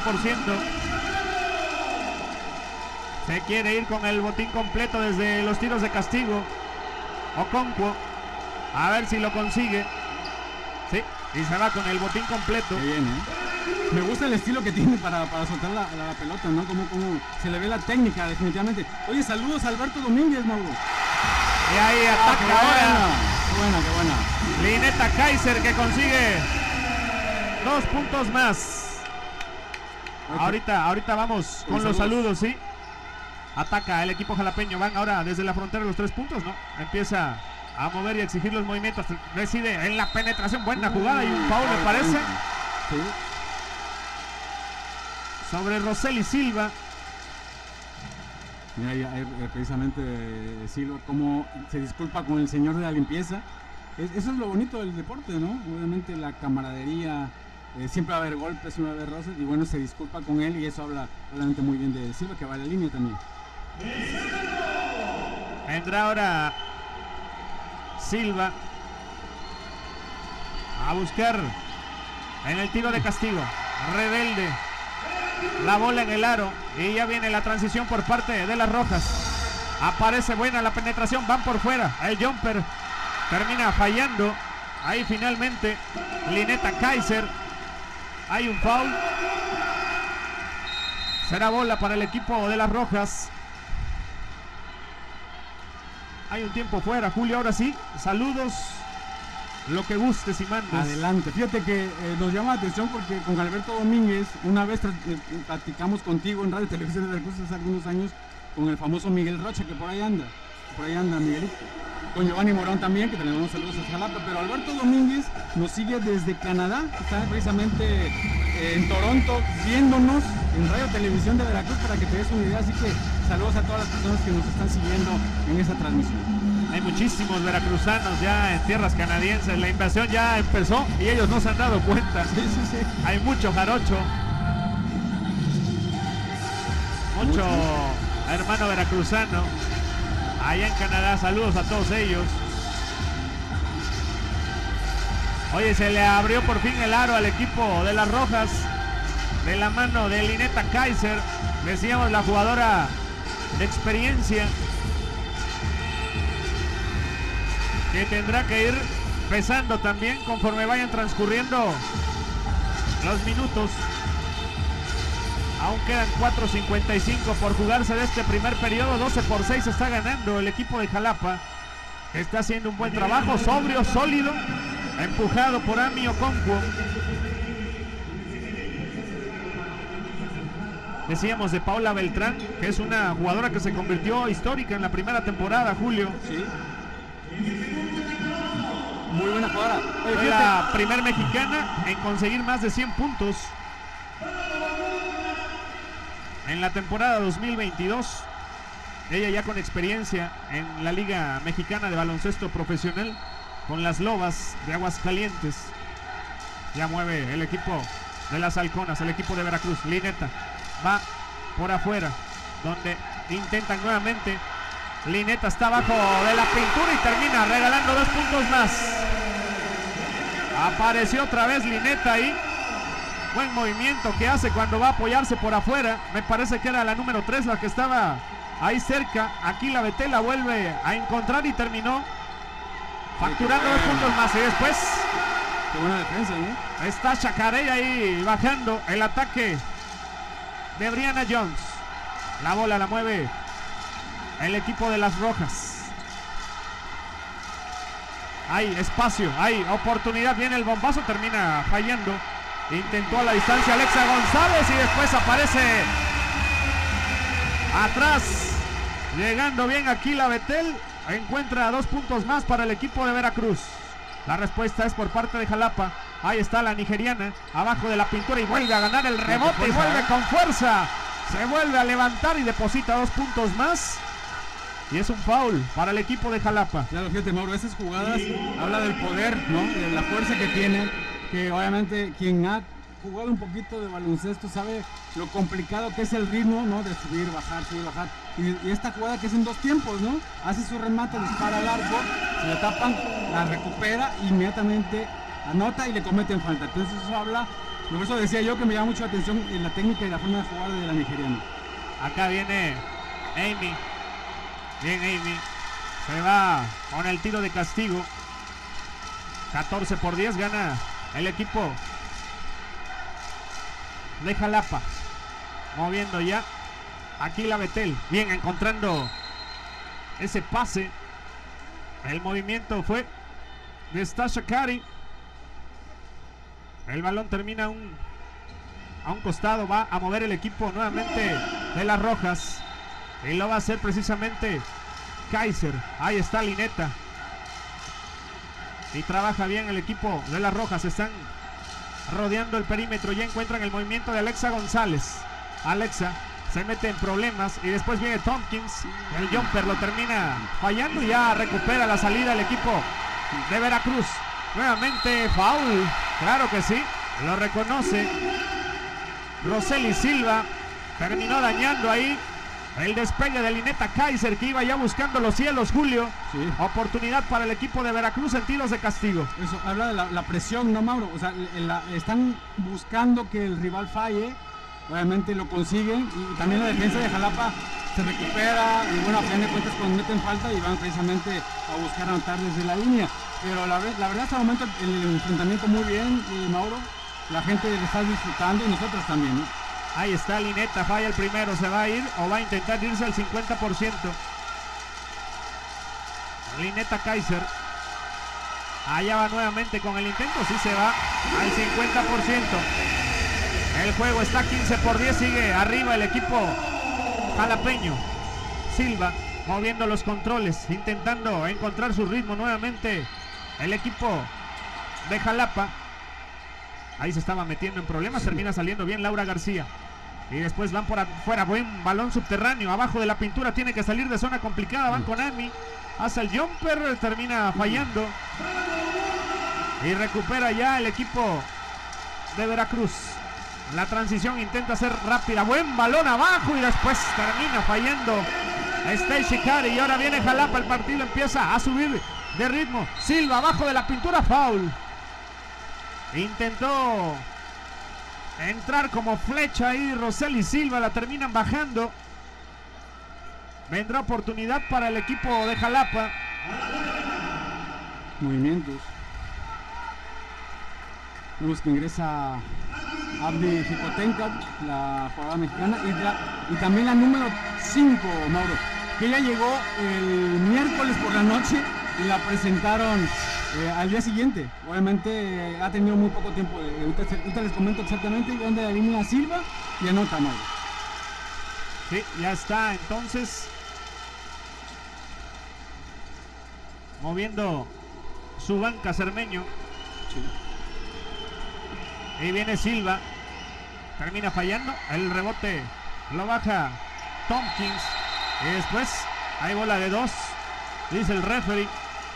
Se quiere ir con el botín completo desde los tiros de castigo. Okonkwo, a ver si lo consigue. Sí, y se va con el botín completo.
Qué bien, ¿eh? Me gusta el estilo que tiene para soltar la pelota, ¿no? Como se le ve la técnica, definitivamente. Oye, saludos a Alberto Domínguez, Mauro.
Y ahí ataca ahora.
Qué buena.
Lineta Kaiser, que consigue 2 puntos más. Ahorita vamos con los saludos, ¿sí? Ataca el equipo jalapeño. Van ahora desde la frontera los 3 puntos, ¿no? Empieza a mover y a exigir los movimientos. Decide en la penetración. Buena jugada y un foul, me parece.
Sí.
Sobre Roseli Silva.
Mira, precisamente Silva, como se disculpa con el señor de la limpieza. Eso es lo bonito del deporte, ¿no? Obviamente la camaradería, siempre va a haber golpes, siempre va a haber roces, y bueno, se disculpa con él y eso habla obviamente muy bien de Silva, que va a la línea también.
Vendrá ahora Silva a buscar en el tiro de castigo. Rebelde. La bola en el aro y ya viene la transición por parte de las Rojas. Aparece buena la penetración, van por fuera. El jumper termina fallando. Ahí finalmente Lineta Kaiser. Hay un foul. Será bola para el equipo de las Rojas. Hay un tiempo fuera, Julio. Ahora sí, saludos. Lo que gustes y mandes.
Adelante. Fíjate que nos llama la atención porque con Alberto Domínguez, una vez platicamos contigo en Radio Televisión de Veracruz hace algunos años con el famoso Miguel Rocha, que por ahí anda Miguelito. Con Giovanni Morón también, que tenemos saludos a Jalapa, pero Alberto Domínguez nos sigue desde Canadá, está precisamente en Toronto viéndonos en Radio Televisión de Veracruz, para que te des una idea. Así que saludos a todas las personas que nos están siguiendo en esta transmisión.
Hay muchísimos veracruzanos ya en tierras canadienses. La invasión ya empezó y ellos no se han dado cuenta.
Sí.
Hay mucho jarocho, mucho hermano veracruzano allá en Canadá. Saludos a todos ellos. Oye, se le abrió por fin el aro al equipo de las Rojas de la mano de Lineta Kaiser. Decíamos, la jugadora de experiencia, que tendrá que ir pesando también conforme vayan transcurriendo los minutos. Aún quedan 4:55 por jugarse de este primer periodo. 12-6 está ganando el equipo de Jalapa. Está haciendo un buen trabajo, sobrio, sólido, empujado por Ami Okonkwo. Decíamos de Paula Beltrán, que es una jugadora que se convirtió histórica en la primera temporada, Julio.
Sí. Muy buena jugada.
Fue la primer mexicana en conseguir más de 100 puntos en la temporada 2022. Ella ya con experiencia en la Liga Mexicana de Baloncesto Profesional con las Lobas de Aguascalientes. Ya mueve el equipo de las Halconas, el equipo de Veracruz. Lineta va por afuera, donde intentan nuevamente. Lineta está abajo de la pintura y termina regalando 2 puntos más. Apareció otra vez Lineta ahí. Buen movimiento que hace cuando va a apoyarse por afuera. Me parece que era la número 3 la que estaba ahí cerca. Aquí la Betela vuelve a encontrar y terminó facturando 2 puntos más. Y después,
qué buena defensa, ¿no?
Está Chacarella ahí bajando el ataque de Brianna Jones. La bola la mueve el equipo de las Rojas. Hay espacio, hay oportunidad. Viene el bombazo, termina fallando. Intentó a la distancia Alexa González y después aparece atrás, llegando bien aquí la Betel. Encuentra 2 puntos más para el equipo de Veracruz. La respuesta es por parte de Jalapa. Ahí está la nigeriana abajo de la pintura y vuelve a ganar el rebote y vuelve con fuerza. Se vuelve a levantar y deposita 2 puntos más. Y es un foul para el equipo de Jalapa.
Claro, fíjate, Mauro, esas jugadas habla del poder, ¿no? De la fuerza que tiene, que obviamente quien ha jugado un poquito de baloncesto sabe lo complicado que es el ritmo, ¿no? De subir, bajar. Y esta jugada que es en 2 tiempos, ¿no? Hace su remate, dispara al arco, se la tapan, la recupera, inmediatamente anota y le cometen falta. Entonces eso habla, por eso decía yo que me llama mucho la atención en la técnica y la forma de jugar de la nigeriana.
Acá viene Amy. Bien, Amy. Se va con el tiro de castigo. 14-10 gana el equipo de Jalapa. Moviendo ya. Aquí la Betel. Bien, encontrando ese pase. El movimiento fue de Stasha Kari. El balón termina a un costado. Va a mover el equipo nuevamente de las Rojas. Y lo va a hacer precisamente Kaiser. Ahí está Lineta. Y trabaja bien el equipo de las Rojas. Están rodeando el perímetro. Ya encuentran el movimiento de Alexa González. Alexa se mete en problemas. Y después viene Tompkins. El jumper lo termina fallando. Y ya recupera la salida el equipo de Veracruz. Nuevamente foul. Claro que sí. Lo reconoce Roseli Silva. Terminó dañando ahí el despegue de Lineta Kaiser, que iba ya buscando los cielos, Julio.
Sí.
Oportunidad para el equipo de Veracruz en tiros de castigo.
Eso habla de la presión, ¿no, Mauro? O sea, están buscando que el rival falle. Obviamente lo consiguen. Y también la defensa de Jalapa se recupera. Y bueno, a fin de cuentas cuando meten falta y van precisamente a buscar anotar desde la línea. Pero la verdad hasta el momento el enfrentamiento muy bien, Mauro. La gente le está disfrutando y nosotros también, ¿no?
Ahí está Lineta, falla el primero, se va a ir o va a intentar irse al 50%. Lineta Kaiser. Allá va nuevamente con el intento, sí se va al 50%. El juego está 15-10, sigue arriba el equipo jalapeño. Silva moviendo los controles, intentando encontrar su ritmo nuevamente el equipo de Jalapa. Ahí se estaba metiendo en problemas, termina saliendo bien Laura García. Y después van por afuera, buen balón subterráneo, abajo de la pintura, tiene que salir de zona complicada, van con Ami, hace el jumper, termina fallando. Y recupera ya el equipo de Veracruz. La transición intenta ser rápida, buen balón abajo y después termina fallando Stacy Kari. Y ahora viene Jalapa, el partido empieza a subir de ritmo. Silva abajo de la pintura, foul. Intentó entrar como flecha ahí Roseli Silva, la terminan bajando. Vendrá oportunidad para el equipo de Jalapa.
Movimientos. Vemos que ingresa Abdi Jicotenca, la jugadora mexicana, y también la número 5, Mauro, que ya llegó el miércoles por la noche y la presentaron al día siguiente. Obviamente ha tenido muy poco tiempo. Ahorita les comento exactamente dónde la línea Silva y anota, Mauro.
Sí, ya está entonces moviendo su banca Cermeño.
Sí.
Y viene Silva, termina fallando, el rebote lo baja Tompkins y después hay bola de 2, dice el referee.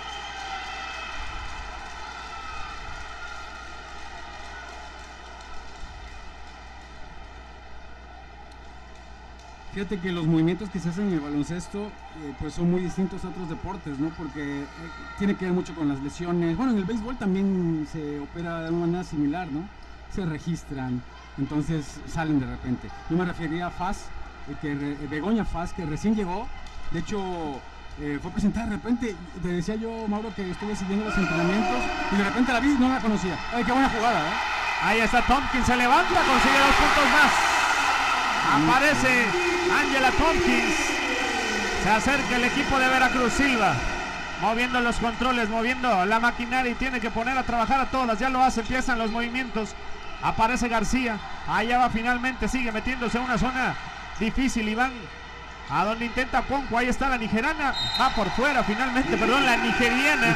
Fíjate que los movimientos que se hacen en el baloncesto pues son muy distintos a otros deportes, ¿no? Porque tiene que ver mucho con las lesiones. Bueno, en el béisbol también se opera de una manera similar, ¿no? Se registran, entonces salen de repente. Yo me refería a Faz, Begoña Faz, que recién llegó. De hecho, fue presentada de repente. Te decía yo, Mauro, que estuve siguiendo los entrenamientos y de repente la vi y no la conocía. ¡Ay, qué buena jugada!
Ahí está Tompkins, se levanta, consigue 2 puntos más. Aparece Angela Tompkins. Se acerca el equipo de Veracruz. Silva moviendo los controles, moviendo la maquinaria y tiene que poner a trabajar a todas. Ya lo hace, empiezan los movimientos. Aparece García. Allá va finalmente, sigue metiéndose a una zona difícil y van a donde intenta Ponco. Ahí está la nigeriana. Va por fuera finalmente, perdón, la nigeriana.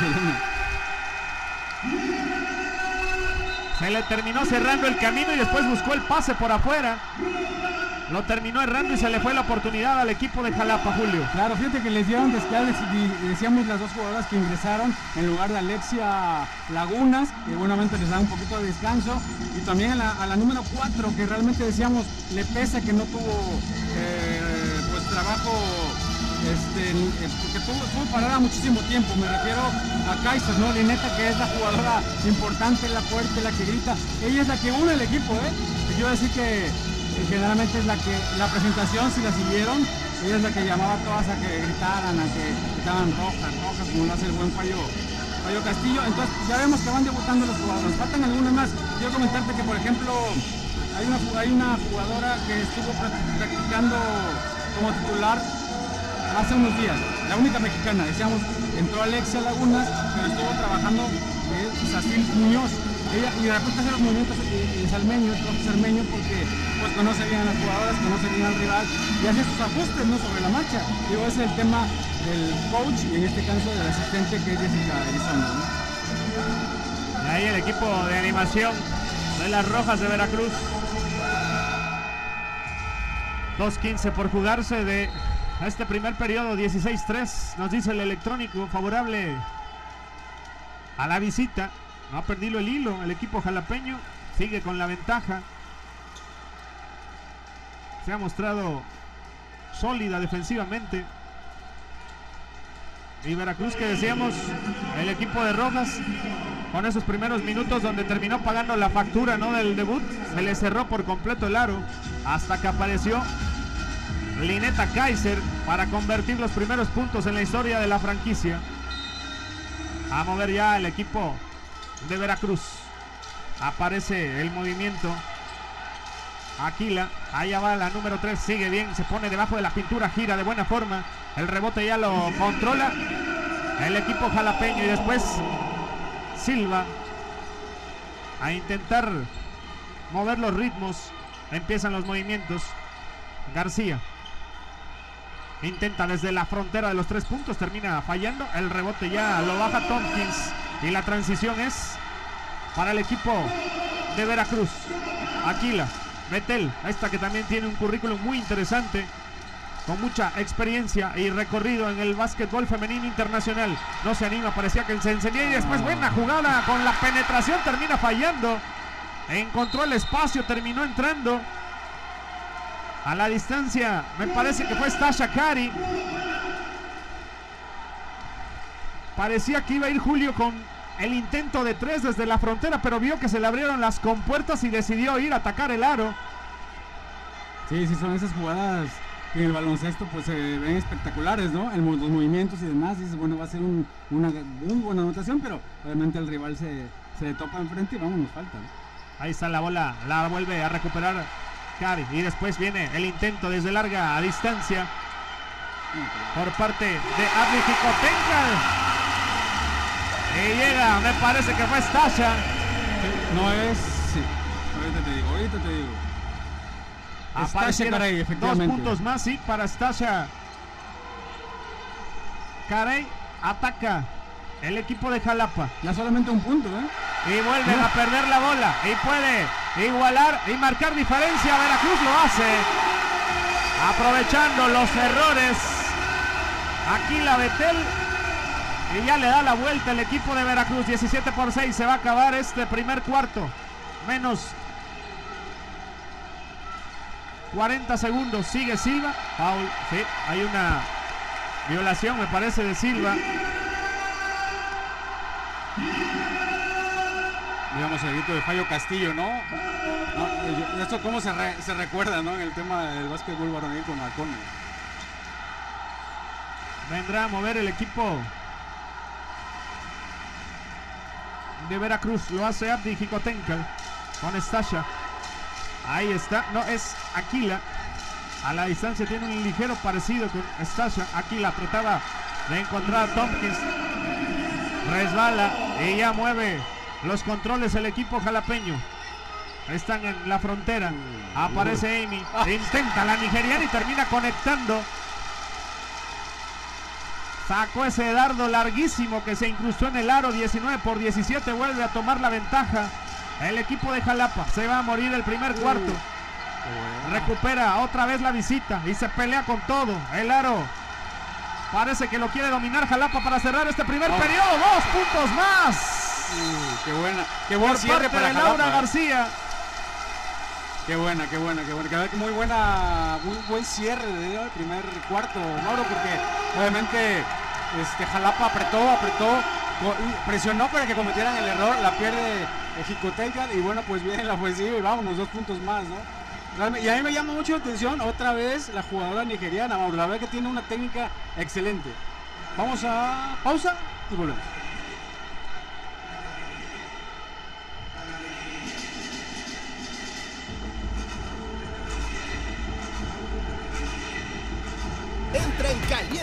Se le terminó cerrando el camino y después buscó el pase por afuera. Lo terminó errando y se le fue la oportunidad al equipo de Jalapa, Julio.
Claro, fíjate que les dieron descargas, decíamos las dos jugadoras que ingresaron en lugar de Alexia Lagunas, que buenamente les da un poquito de descanso, y también a la número 4, que realmente decíamos le pesa que no tuvo pues trabajo, porque tuvo parada muchísimo tiempo. Me refiero a Kaiser, ¿no? Lineta, que es la jugadora importante, la fuerte, la que grita. Ella es la que une el equipo, ¿eh? Yo decir que generalmente es la que la presentación, si la siguieron, ella es la que llamaba a todas a que gritaran, a que gritaban rojas, como lo hace el buen Fallo Castillo. Entonces ya vemos que van debutando los jugadores. Faltan algunas más. Quiero comentarte que, por ejemplo, Hay una jugadora que estuvo practicando como titular hace unos días, la única mexicana, decíamos, entró Alexia Lagunas, pero estuvo trabajando Sacil Muñoz. Ella, y de repente hace los movimientos Salmeño, el profe Salmeño, porque pues conoce bien a las jugadoras, conoce bien al rival y hace sus ajustes, ¿no?, sobre la marcha. Digo, ese es el tema del coach y en este caso del asistente, que es Jessica Elizondo, ¿no?
Y ahí el equipo de animación de las Rojas de Veracruz. 2:15 por jugarse de este primer periodo, 16-3, nos dice el electrónico, favorable a la visita. No ha perdido el hilo el equipo jalapeño, sigue con la ventaja. Se ha mostrado sólida defensivamente. Y Veracruz, que decíamos, el equipo de Rojas, con esos primeros minutos donde terminó pagando la factura, ¿no?, del debut, se le cerró por completo el aro hasta que apareció Lineta Kaiser para convertir los primeros puntos en la historia de la franquicia. A mover ya el equipo de Veracruz. Aparece el movimiento. Aquila, allá va la número 3, sigue bien, se pone debajo de la pintura, gira de buena forma. El rebote ya lo controla el equipo jalapeño y después Silva a intentar mover los ritmos. Empiezan los movimientos. García intenta desde la frontera de los 3 puntos, termina fallando. El rebote ya lo baja Tompkins y la transición es para el equipo de Veracruz. Aquila, Betel, esta que también tiene un currículum muy interesante, con mucha experiencia y recorrido en el básquetbol femenino internacional. No se anima, parecía que se encendía y después buena jugada con la penetración, termina fallando. Encontró el espacio, terminó entrando a la distancia. Me parece que fue Stasha Cari. Parecía que iba a ir Julio con el intento de 3 desde la frontera, pero vio que se le abrieron las compuertas y decidió ir a atacar el aro.
Sí, son esas jugadas que en el baloncesto pues se ven espectaculares, ¿no? Los movimientos y demás. Dices, bueno, va a ser una muy buena anotación, pero obviamente el rival se le topa enfrente y vamos, nos falta, ¿no?
Ahí está la bola, la vuelve a recuperar Cari y después viene el intento desde larga distancia por parte de Abdi Jicotenca. Y llega, me parece que fue Stasha.
No es, sí, ahorita te digo. Stasha Carey, efectivamente.
2 puntos más, sí, para Stasha Carey. Ataca el equipo de Jalapa.
Ya solamente un punto,
Y vuelven a perder la bola. Y puede igualar y marcar diferencia. Veracruz lo hace, aprovechando los errores. Aquí la Betel. Y ya le da la vuelta el equipo de Veracruz. 17-6. Se va a acabar este primer cuarto. Menos 40 segundos. Sigue Silva. Foul. Sí, hay una violación, me parece, de Silva.
Digamos el grito de Fallo Castillo, ¿no? Esto cómo se recuerda, ¿no? En el tema del básquetbol varonil con Marconi.
Vendrá a mover el equipo de Veracruz. Lo hace Abdi Jicotenca con Stasha. Ahí está. No, es Aquila. A la distancia tiene un ligero parecido con Stasha. Aquila trataba de encontrar a Tompkins. Resbala y ya mueve los controles el equipo jalapeño. Están en la frontera. Aparece Amy. Intenta la nigeriana y termina conectando. Sacó ese dardo larguísimo que se incrustó en el aro. 19-17. Vuelve a tomar la ventaja el equipo de Jalapa. Se va a morir el primer cuarto. Recupera otra vez la visita y se pelea con todo. El aro parece que lo quiere dominar Jalapa para cerrar este primer periodo. 2 puntos más.
Qué buen cierre para
Laura García.
Qué buena. Muy buen cierre del primer cuarto, Mauro, porque obviamente Jalapa apretó, presionó para que cometieran el error, la pierde Jicotenca y bueno, pues viene la ofensiva y vámonos, 2 puntos más, ¿no? Y a mí me llama mucho la atención otra vez la jugadora nigeriana, Mauro, la verdad que tiene una técnica excelente. Vamos a pausa y volvemos.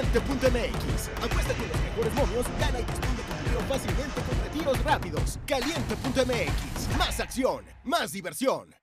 Caliente.mx. Apuesta con los mejores momios, gana y dispone tu dinero fácilmente con retiros rápidos. Caliente.mx. Más acción, más diversión.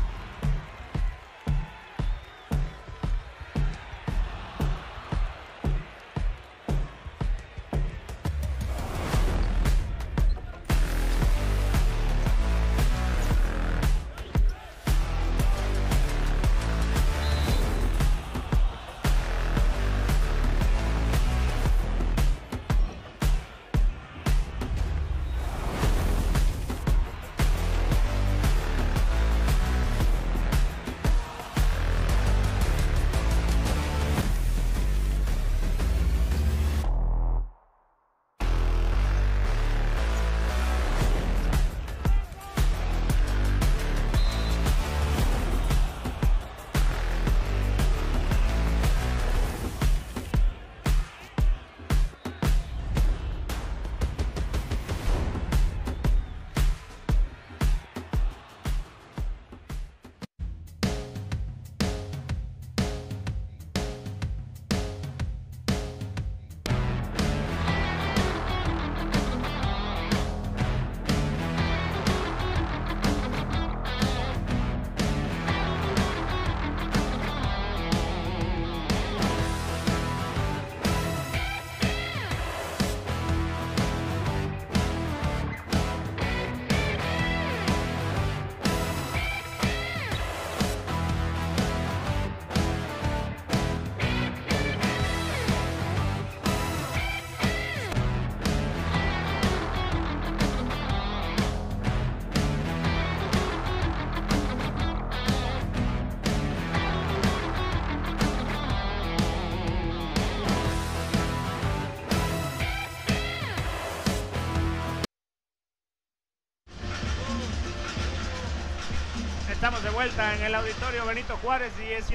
Estamos de vuelta en el auditorio Benito Juárez,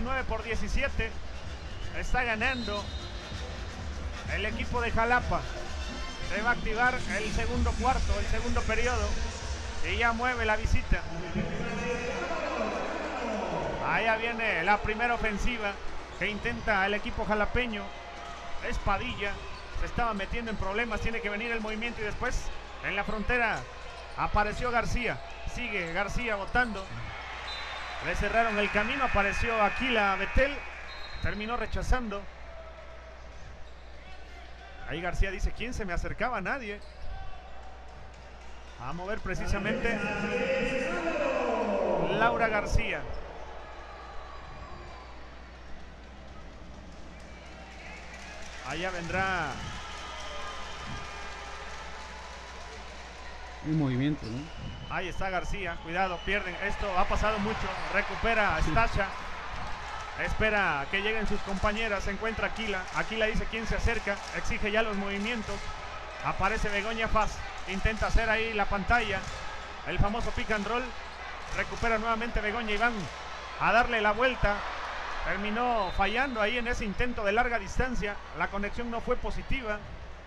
19-17. Está ganando el equipo de Jalapa. Se va a activar el segundo cuarto, el segundo periodo. Y ya mueve la visita. Allá viene la primera ofensiva que intenta el equipo jalapeño. Es Padilla. Se estaba metiendo en problemas. Tiene que venir el movimiento y después en la frontera apareció García. Sigue García botando. Le cerraron el camino, apareció Aquila Betel, terminó rechazando. Ahí García dice, ¿quién se me acercaba? Nadie. A mover precisamente Laura García. Allá vendrá
un movimiento, ¿no?
Ahí está García, cuidado, pierden, esto ha pasado mucho, recupera Stasha, espera que lleguen sus compañeras, se encuentra Aquila, Aquila dice quién se acerca, exige ya los movimientos, aparece Begoña Paz, intenta hacer ahí la pantalla, el famoso pick and roll, recupera nuevamente Begoña y van a darle la vuelta, terminó fallando ahí en ese intento de larga distancia, la conexión no fue positiva,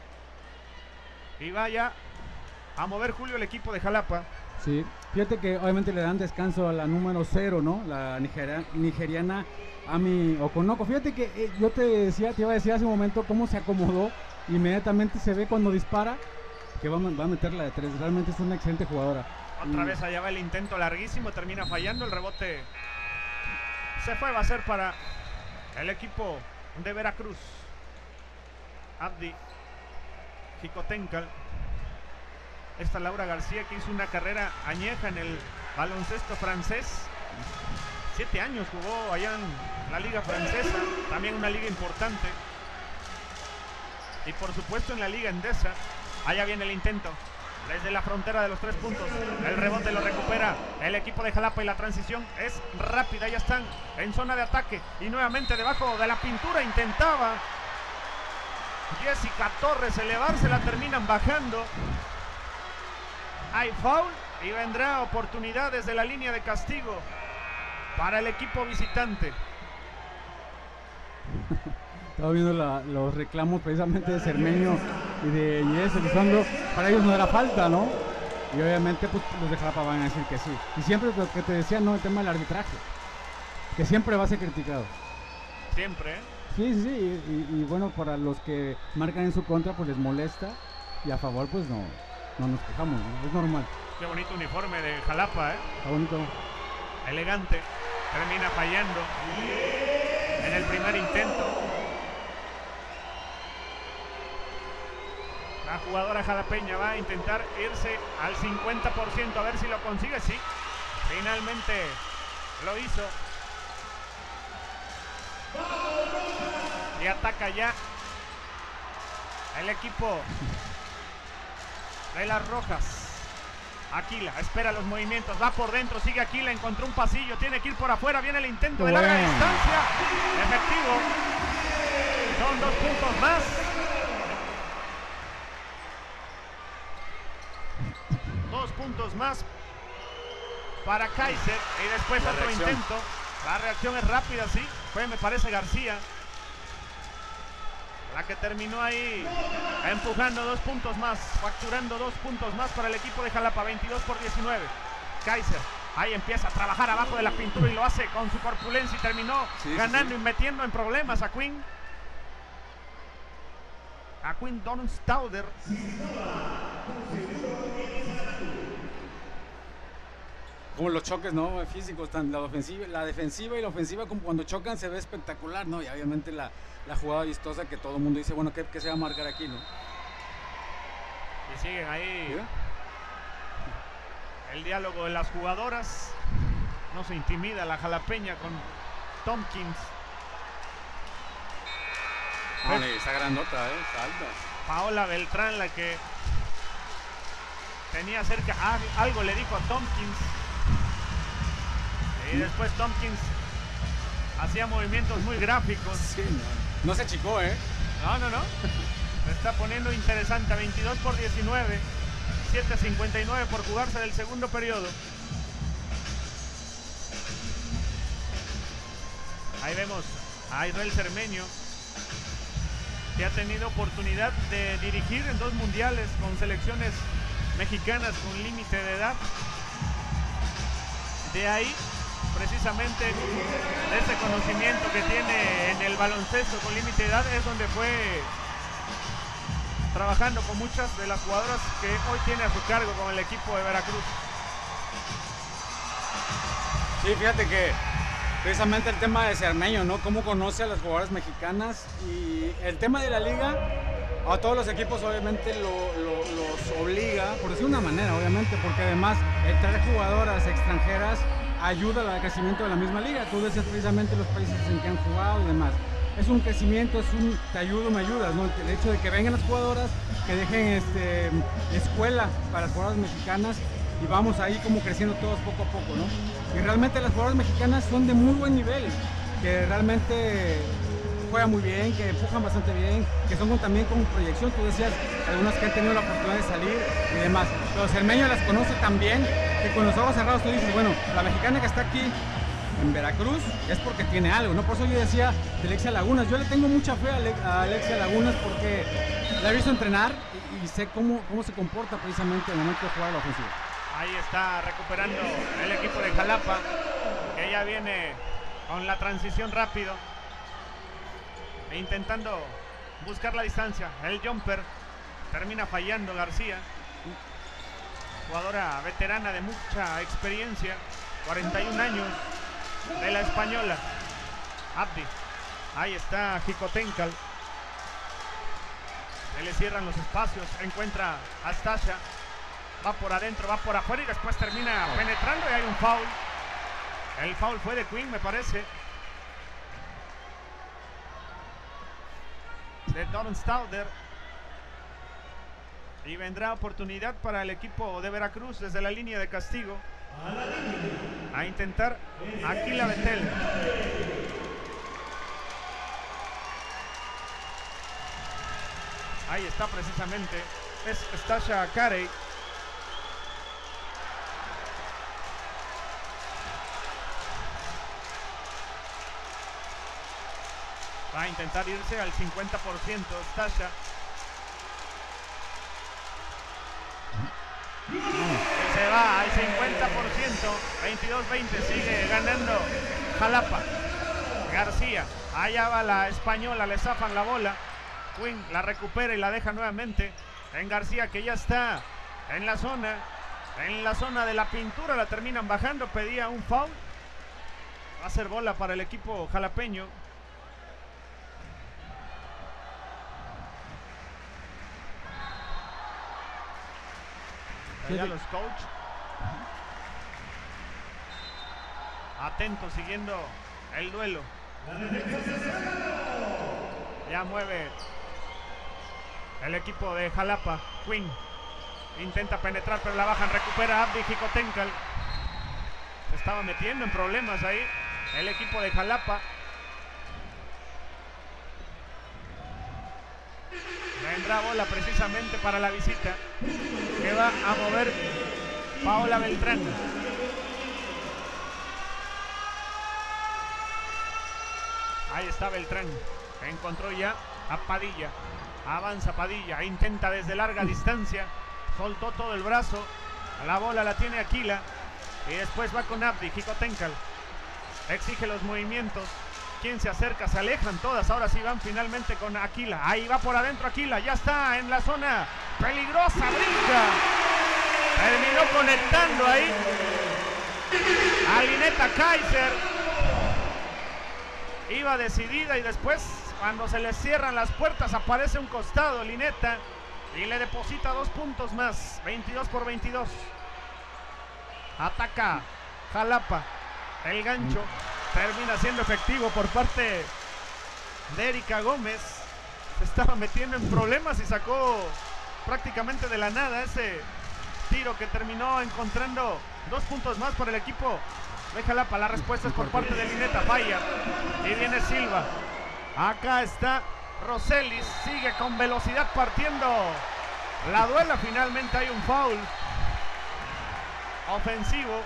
y vaya a mover Julio el equipo de Jalapa.
Sí, fíjate que obviamente le dan descanso a la número 0, ¿no? La nigeriana Ami Okonoko. Fíjate que yo te iba a decir hace un momento cómo se acomodó. Inmediatamente se ve cuando dispara que va a meter la de 3. Realmente es una excelente jugadora.
Otra vez allá va el intento larguísimo, termina fallando. El rebote se fue, va a ser para el equipo de Veracruz. Abdi Jicotencal. Esta Laura García, que hizo una carrera añeja en el baloncesto francés. 7 años jugó allá en la liga francesa, también una liga importante. Y por supuesto en la liga endesa. Allá viene el intento, desde la frontera de los 3 puntos. El rebote lo recupera el equipo de Jalapa y la transición es rápida. Ya están en zona de ataque y nuevamente debajo de la pintura intentaba Jessica Torres elevarse, la terminan bajando. Hay foul y vendrá oportunidad desde la línea de castigo para el equipo visitante.
Estaba viendo los reclamos precisamente de Cermeño y de Inés Elizondo. Para ellos no era falta, ¿no? Y obviamente pues los de Jalapa van a decir que sí. Y siempre lo que te decía, ¿no? El tema del arbitraje, que siempre va a ser criticado.
Siempre, ¿eh?
Sí, sí, sí, y bueno, para los que marcan en su contra, pues les molesta, y a favor, pues no nos quejamos, ¿no? Es normal.
Qué bonito uniforme de Jalapa,
Está bonito.
elegante. Termina fallando en el primer intento. La jugadora jalapeña va a intentar irse al 50%, a ver si lo consigue. Sí, finalmente lo hizo. Y ataca ya el equipo de las rojas. Aquila espera los movimientos, va por dentro, sigue Aquila, encontró un pasillo, tiene que ir por afuera, viene el intento de larga distancia. Efectivo. Son 2 puntos más. Dos puntos más para Kaiser y después otro intento. La reacción es rápida, sí. Fue, me parece, García la que terminó ahí empujando 2 puntos más, facturando 2 puntos más para el equipo de Jalapa. 22-19. Kaiser ahí empieza a trabajar abajo de la pintura y lo hace con su corpulencia y terminó ganando y metiendo en problemas a Quinn Donstauder.
Como los choques, ¿no? Físicos, tan la defensiva y la ofensiva, como cuando chocan se ve espectacular, ¿no? Y obviamente la jugada vistosa que todo el mundo dice, bueno, ¿qué se va a marcar aquí, no?
Y siguen ahí.
¿Sí?
El diálogo de las jugadoras. No se intimida la jalapeña con Tompkins.
Vale, está grandota, está alta.
Paola Beltrán, la que tenía cerca, algo le dijo a Tompkins. Y después Tompkins hacía movimientos muy gráficos.
Sí, no se achicó,
No. Se está poniendo interesante. 22-19. 7:59 por jugarse del segundo periodo. Ahí vemos a Israel Cermeño, que ha tenido oportunidad de dirigir en 2 mundiales con selecciones mexicanas con límite de edad. De ahí, precisamente, ese conocimiento que tiene en el baloncesto con límite de edad es donde fue trabajando con muchas de las jugadoras que hoy tiene a su cargo con el equipo de Veracruz.
Sí, fíjate que precisamente el tema de Cermeño, ¿no? Cómo conoce a las jugadoras mexicanas, y el tema de la liga a todos los equipos obviamente los obliga, por decir una manera, obviamente, porque además el traer jugadoras extranjeras ayuda al crecimiento de la misma liga. Tú decías precisamente los países en que han jugado y demás. Es un crecimiento, te ayudo, me ayudas, ¿no? El hecho de que vengan las jugadoras, que dejen escuela para las jugadoras mexicanas, y vamos ahí como creciendo todos poco a poco, ¿no? Y realmente las jugadoras mexicanas son de muy buen nivel, que realmente juegan muy bien, que empujan bastante bien, que son también con proyección. Tú decías algunas que han tenido la oportunidad de salir y demás. Pero Cermeño las conoce tan bien que con los ojos cerrados tú dices, bueno, la mexicana que está aquí en Veracruz es porque tiene algo, ¿no? Por eso yo decía de Alexia Lagunas. Yo le tengo mucha fe a Alexia Lagunas porque la he visto entrenar y sé cómo se comporta precisamente en el momento de jugar la ofensiva.
Ahí está recuperando el equipo de Jalapa, que ya viene con la transición rápido e intentando buscar la distancia. El jumper termina fallando García, jugadora veterana de mucha experiencia, 41 años, de la española. Abdi, ahí está Jicotencal, se le cierran los espacios, encuentra a Stasha, va por adentro, va por afuera y después termina penetrando y hay un foul. El foul fue de Quinn, me parece, de Donstauder, y vendrá oportunidad para el equipo de Veracruz desde la línea de castigo a intentar Aquila Betel. Ahí está precisamente, es Stasha Carey. Va a intentar irse al 50% Stasha. Se va al 50%, 22-20, sigue ganando Jalapa. García, allá va la española, le zafan la bola. Quinn la recupera y la deja nuevamente en García, que ya está en la zona de la pintura, la terminan bajando, pedía un foul. Va a ser bola para el equipo jalapeño. Allá los coach atentos siguiendo el duelo. Ya mueve el equipo de Jalapa. Quinn intenta penetrar, pero la bajan, recupera Abdi Jicotencal. Se estaba metiendo en problemas ahí el equipo de Jalapa. Vendrá bola precisamente para la visita, que va a mover Paola Beltrán. Ahí está Beltrán, encontró ya a Padilla. Avanza Padilla, intenta desde larga distancia, soltó todo el brazo, la bola la tiene Aquila y después va con Abdi Jicotencal. Exige los movimientos. Quien se acerca, se alejan todas. Ahora sí van finalmente con Aquila. Ahí va por adentro Aquila. Ya está en la zona peligrosa. Brinca. Terminó conectando ahí a Lineta Kaiser. Iba decidida y después, cuando se le cierran las puertas, aparece un costado Lineta y le deposita 2 puntos más. 22-22. Ataca Jalapa. El gancho termina siendo efectivo por parte de Erika Gómez. Se estaba metiendo en problemas y sacó prácticamente de la nada ese tiro que terminó encontrando 2 puntos más para el equipo de Jalapa. La respuesta es por parte de Lineta, falla y viene Silva. Acá está Roselis, sigue con velocidad partiendo la duela. Finalmente hay un foul ofensivo.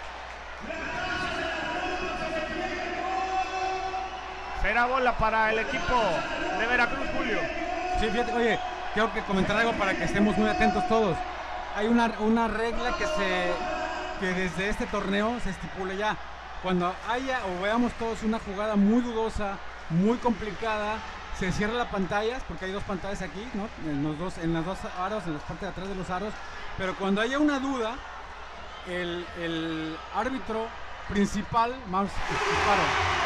Será bola para el equipo de Veracruz, Julio.
Sí, fíjate, oye, tengo que comentar algo para que estemos muy atentos todos. Hay una regla que desde este torneo se estipula ya. Cuando haya o veamos todos una jugada muy dudosa, muy complicada, se cierra la pantalla, porque hay 2 pantallas aquí, ¿no? En las dos aros, en la parte de atrás de los aros. Pero cuando haya una duda, el árbitro principal, más disparo.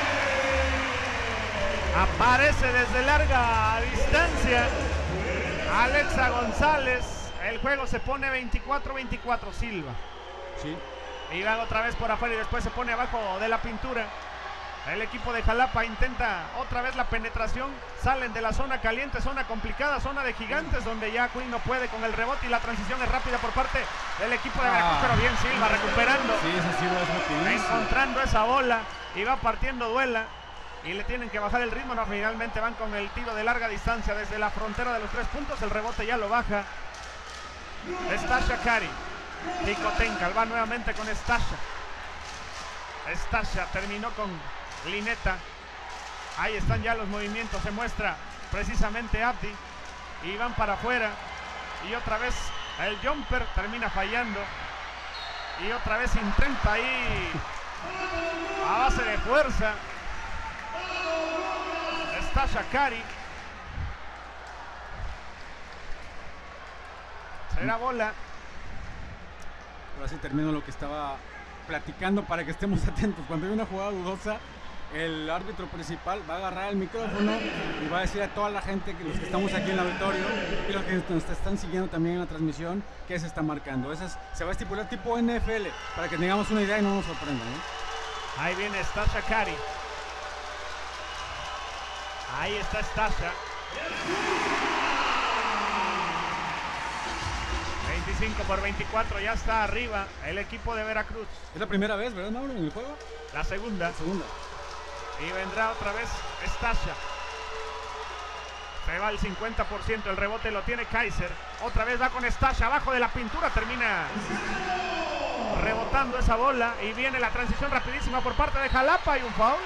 Aparece desde larga distancia Alexa González. El juego se pone 24-24. Silva.
Sí.
Y van otra vez por afuera y después se pone abajo de la pintura. El equipo de Jalapa intenta otra vez la penetración. Salen de la zona caliente, zona complicada, zona de gigantes, donde ya Quinn no puede con el rebote y la transición es rápida por parte del equipo de Veracruz. Pero bien Silva recuperando.
Sí, esa Silva es rapidísima.
Encontrando esa bola y va partiendo duela. Y le tienen que bajar el ritmo. No, finalmente van con el tiro de larga distancia desde la frontera de los 3 puntos. El rebote ya lo baja Stasha Cari. Jicotencal va nuevamente con Stasha. Stasha terminó con Lineta. Ahí están ya los movimientos. Se muestra precisamente Abdi. Y van para afuera. Y otra vez el jumper termina fallando. Y otra vez intenta ahí a base de fuerza Stasha Cari. Será bola.
Ahora sí termino lo que estaba platicando para que estemos atentos. Cuando hay una jugada dudosa, el árbitro principal va a agarrar el micrófono y va a decir a toda la gente, que los que estamos aquí en el auditorio y los que nos están siguiendo también en la transmisión, que se está marcando. Se va a estipular tipo NFL para que tengamos una idea y no nos sorprendan, ¿eh?
Ahí viene Stasha Cari. Ahí está Stasha. 25-24, ya está arriba el equipo de Veracruz.
Es la primera vez, ¿verdad, Mauro, en el juego?
La segunda.
Segunda.
Y vendrá otra vez Stasha. Se va al 50%, el rebote lo tiene Kaiser. Otra vez va con Stasha abajo de la pintura, termina rebotando esa bola. Y viene la transición rapidísima por parte de Jalapa y un foul.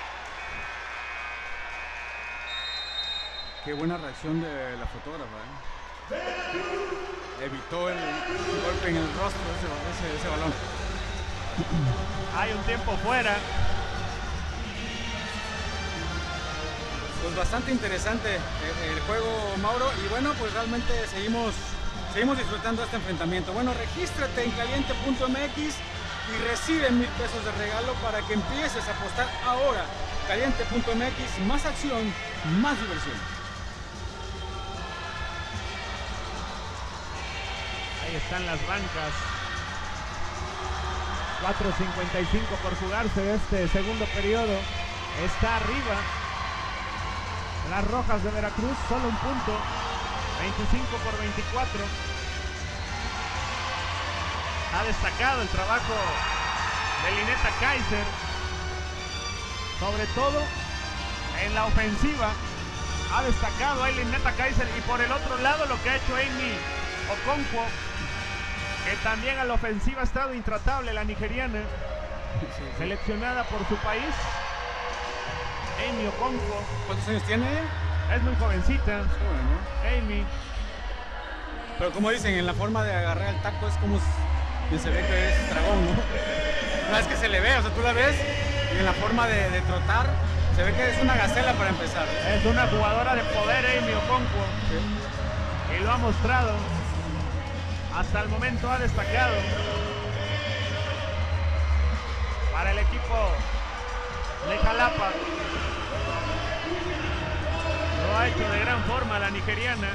Qué buena reacción de la fotógrafa, ¿eh? Evitó el golpe en el rostro ese balón.
Hay un tiempo fuera.
pues bastante interesante el juego, Mauro, y bueno, pues realmente seguimos disfrutando este enfrentamiento. Bueno, regístrate en caliente.mx y recibe 1,000 pesos de regalo para que empieces a apostar ahora. Caliente.mx, más acción, más diversión.
Ahí están las bancas. 4:55 por jugarse este segundo periodo. Está arriba las Rojas de Veracruz, solo un punto. 25-24. Ha destacado el trabajo de Lynetta Kaiser, sobre todo en la ofensiva. Ha destacado ahí Lynetta Kaiser, y por el otro lado lo que ha hecho Amy Okonkwo, que también a la ofensiva ha estado intratable, la nigeriana, seleccionada por su país. Amy Okonkwo.
¿Cuántos años tiene?
Es muy jovencita. Amy.
Pero como dicen, en la forma de agarrar el taco es como que se ve que es dragón, ¿no? No es que se le ve, o sea, tú la ves y en la forma de trotar se ve que es una gacela para empezar.
Es una jugadora de poder, Amy Okonkwo. Sí. Y lo ha mostrado. Hasta el momento ha destacado. Para el equipo de Jalapa. Lo ha hecho de gran forma la nigeriana.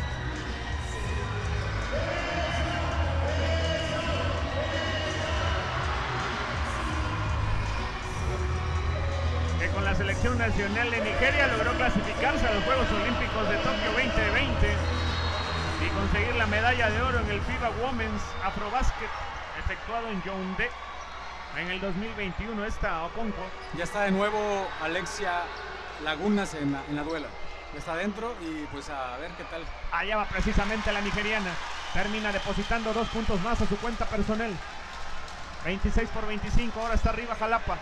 Que con la selección nacional de Nigeria logró clasificarse a los Juegos Olímpicos de Tokio 2020 y conseguir la medalla de oro en el FIBA Women's Afrobasket efectuado en Yaoundé en el 2021. Esta Okonkwo.
Ya está de nuevo Alexia Lagunas en la duela. Está adentro y pues a ver qué tal.
Allá va precisamente la nigeriana. Termina depositando 2 puntos más a su cuenta personal. 26-25. Ahora está arriba Jalapa.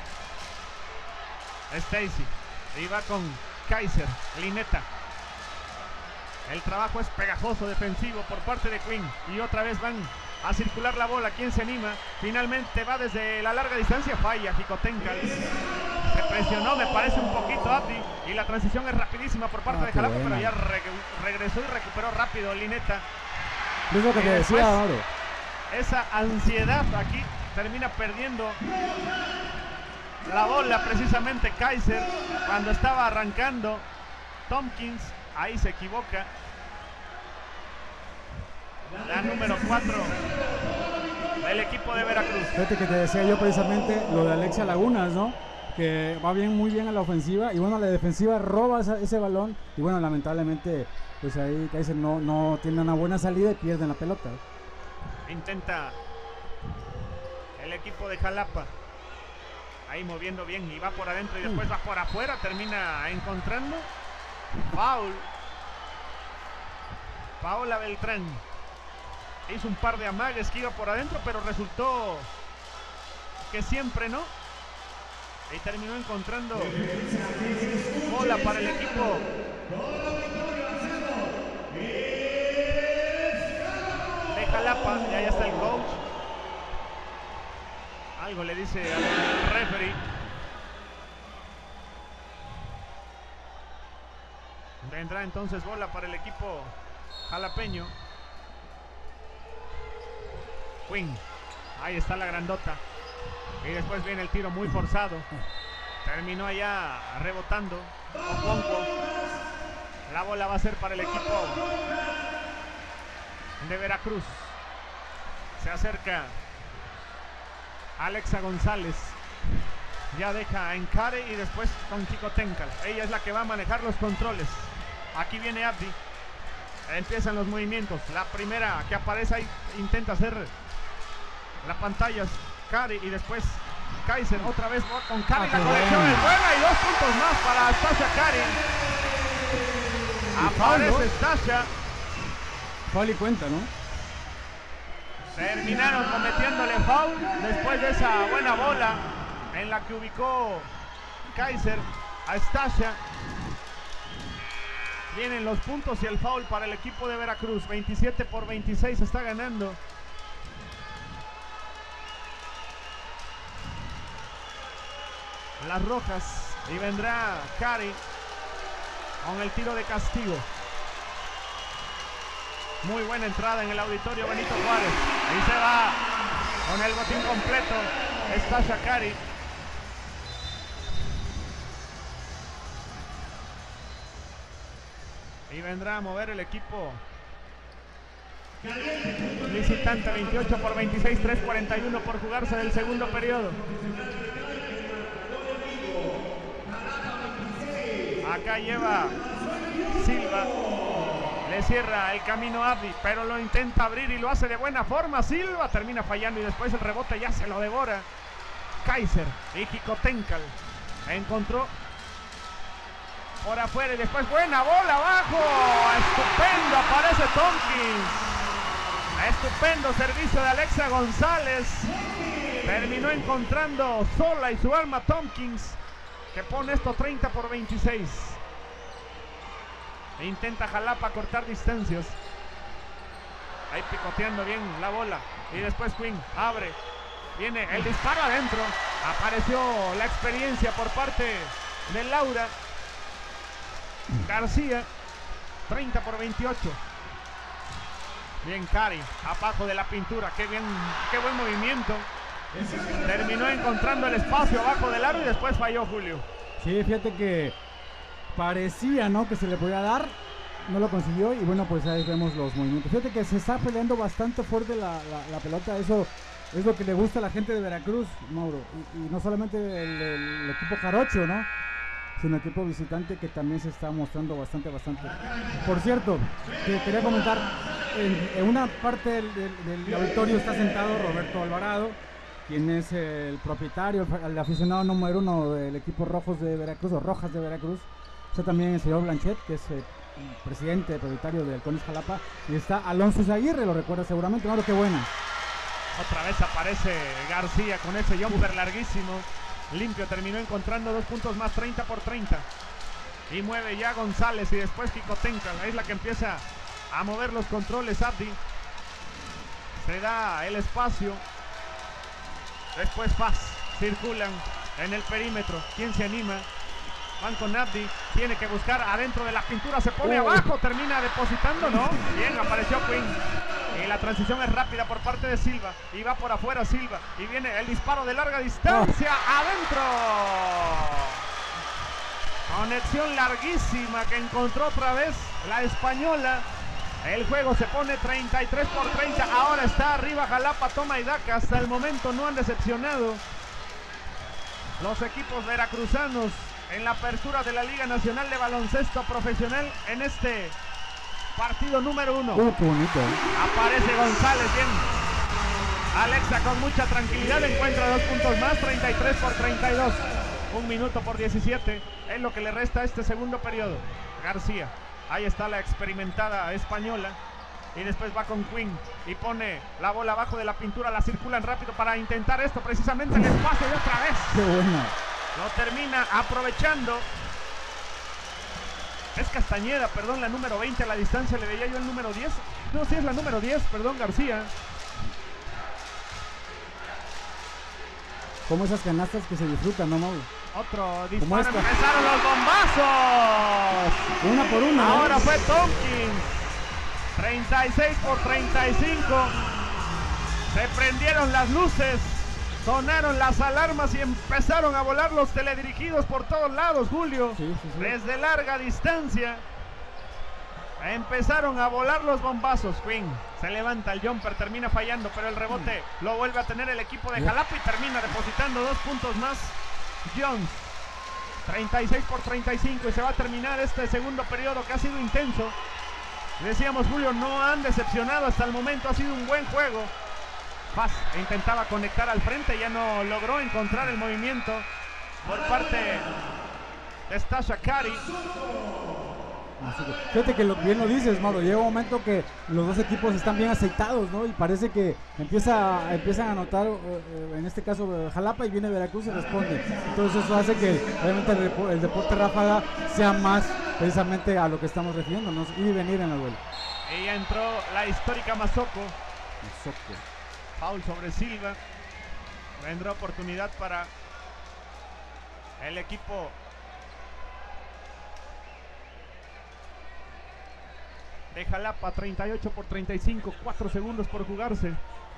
Stacy. Y va con Kaiser. Lynetta. El trabajo es pegajoso defensivo por parte de Queen. Y otra vez van a circular la bola. ¿Quién se anima? Finalmente va desde la larga distancia. Falla Jicotenca. Se presionó, me parece, un poquito Abdi. Y la transición es rapidísima por parte de Jalapa, pero ya regresó y recuperó rápido Lynetta.
Es lo que te decía ahora.
Esa ansiedad aquí termina perdiendo la bola precisamente Kaiser cuando estaba arrancando. Tompkins ahí se equivoca. La número 4 del equipo de Veracruz.
Fíjate que te decía yo precisamente lo de Alexia Lagunas, ¿no? Que va muy bien a la ofensiva, y bueno, la defensiva roba ese balón, y bueno, lamentablemente pues ahí Kaiser no tiene una buena salida y pierden la pelota.
Intenta el equipo de Jalapa ahí moviendo bien, y va por adentro y después va por afuera, termina encontrando foul. Paola Beltrán hizo un par de amagues que iba por adentro, pero resultó que siempre no, y terminó encontrando bola para el equipo de Jalapa. Y ahí está el coach. Algo le dice al referee. Vendrá entonces bola para el equipo jalapeño. Queen. Ahí está la grandota. Y después viene el tiro muy forzado. Terminó allá rebotando Okonkwo. La bola va a ser para el equipo de Veracruz. Se acerca Alexa González. Ya deja en Care y después con Jicotenca. Ella es la que va a manejar los controles. Aquí viene Abdi. Empiezan los movimientos. La primera que aparece ahí intenta hacer las pantallas Kari, y después Kaiser otra vez con Kari. La conexión es buena y 2 puntos más para Stasha Kari. Aparece Stasha.
Foul y cuenta, ¿no?
Terminaron cometiéndole foul después de esa buena bola en la que ubicó Kaiser a Stasha. Vienen los puntos y el foul para el equipo de Veracruz. 27-26 está ganando. Las Rojas, y vendrá Kari con el tiro de castigo. Muy buena entrada en el auditorio Benito Juárez. Ahí se va con el botín completo. Está Sha'Carri. Y vendrá a mover el equipo visitante. 28 por 26, 3:41 por jugarse del segundo periodo. Acá lleva Silva. Le cierra el camino a Abdi, pero lo intenta abrir y lo hace de buena forma. Silva termina fallando y después el rebote ya se lo devora Kaiser. Y Jicotencal encontró por afuera y después buena bola abajo. Estupendo, aparece Tompkins. Estupendo servicio de Alexa González. Terminó encontrando sola y su alma Tompkins, que pone esto 30 por 26. E intenta Jalapa cortar distancias. Ahí picoteando bien la bola. Y después Quinn abre. Viene el disparo adentro. Apareció la experiencia por parte de Laura García. 30 por 28. Bien Cari, abajo de la pintura. Qué bien, qué buen movimiento. Terminó encontrando el espacio abajo del aro y después falló Julio.
Sí, fíjate que parecía, ¿no?, que se le podía dar, no lo consiguió y bueno, pues ahí vemos los movimientos. Fíjate que se está peleando bastante fuerte la pelota, eso es lo que le gusta a la gente de Veracruz, Mauro, y no solamente el equipo jarocho, ¿no?, sino el equipo visitante, que también se está mostrando bastante. Por cierto, que quería comentar, en una parte del auditorio está sentado Roberto Alvarado, quien es el propietario, el aficionado número 1 del equipo Rojos de Veracruz, o Rojas de Veracruz. Está también el señor Blanchet, que es el presidente, propietario del Halcones Jalapa, y está Alonso Zaguirre, lo recuerda seguramente. Mauro, qué buena.
Otra vez aparece García con ese jumper larguísimo. Limpio, terminó encontrando 2 puntos más, 30 por 30. Y mueve ya González y después Jicotencal. Ahí es la que empieza a mover los controles Abdi. Se da el espacio. Después Paz. Circulan en el perímetro. ¿Quién se anima? Van con Abdi. Tiene que buscar adentro de la pintura. Se pone abajo. Termina depositando, ¿no? Bien, apareció Quinn. Y la transición es rápida por parte de Silva. Y va por afuera Silva. Y viene el disparo de larga distancia. ¡Adentro! Conexión larguísima que encontró otra vez la española. El juego se pone 33 por 30. Ahora está arriba Jalapa, toma y daca. Hasta el momento no han decepcionado los equipos veracruzanos en la apertura de la Liga Nacional de Baloncesto Profesional en este partido número 1.
Qué bonito.
Aparece González, bien. Alexa con mucha tranquilidad encuentra 2 puntos más, 33 por 32. 1 minuto por 17 es lo que le resta a este segundo periodo. García, ahí está la experimentada española. Y después va con Quinn y pone la bola abajo de la pintura, la circulan rápido para intentar esto precisamente en el espacio y otra vez.
Qué buena.
Lo termina aprovechando. Es Castañeda, perdón, la número 20 a la distancia, le veía yo el número 10. No, sí es la número 10, perdón, García.
Como esas canastas que se disfrutan, ¿no, Mauro?
Otro disparo, empezaron los bombazos.
Una por una.
Ahora fue Tompkins. 36 por 35. Se prendieron las luces. Sonaron las alarmas y empezaron a volar los teledirigidos por todos lados, Julio.
Sí.
Desde larga distancia. Empezaron a volar los bombazos. Quinn se levanta el jumper, termina fallando, pero el rebote lo vuelve a tener el equipo de Jalapa y termina depositando 2 puntos más. Jones, 36 por 35 y se va a terminar este segundo periodo que ha sido intenso. Decíamos, Julio, no han decepcionado hasta el momento, ha sido un buen juego. Paz intentaba conectar al frente, ya no logró encontrar el movimiento por parte de Sha'Carri.
Fíjate que bien lo dices, Mauro, llega un momento que los dos equipos están bien aceitados, ¿no? Y parece que empiezan a anotar, en este caso Jalapa, y viene Veracruz y responde. Entonces eso hace que obviamente el deporte ráfaga sea más precisamente a lo que estamos refiriéndonos, ir y venir en la duelo.
Y ya entró la histórica Mazoco. Foul sobre Silva. Vendrá oportunidad para el equipo de Jalapa, 38-35, 4 segundos por jugarse.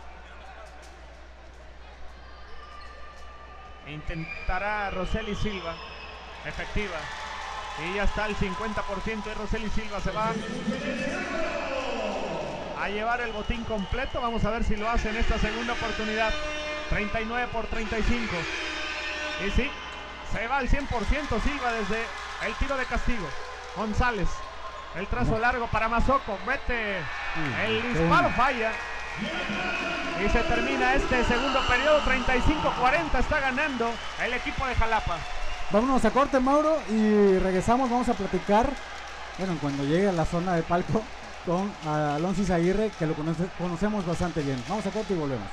Intentará Roseli Silva, efectiva. Y ya está el 50% de Roseli Silva, se va a llevar el botín completo. Vamos a ver si lo hace en esta segunda oportunidad. 39-35. Y sí, se va al 100% Silva desde el tiro de castigo. González, el trazo largo para Mazoco, mete el disparo, falla. Y se termina este segundo periodo. 35-40 está ganando el equipo de Jalapa.
Vámonos a corte, Mauro, y regresamos. Vamos a platicar, bueno, cuando llegue a la zona de palco, con Alonso Izaguirre, que lo conocemos bastante bien. Vamos a corte y volvemos.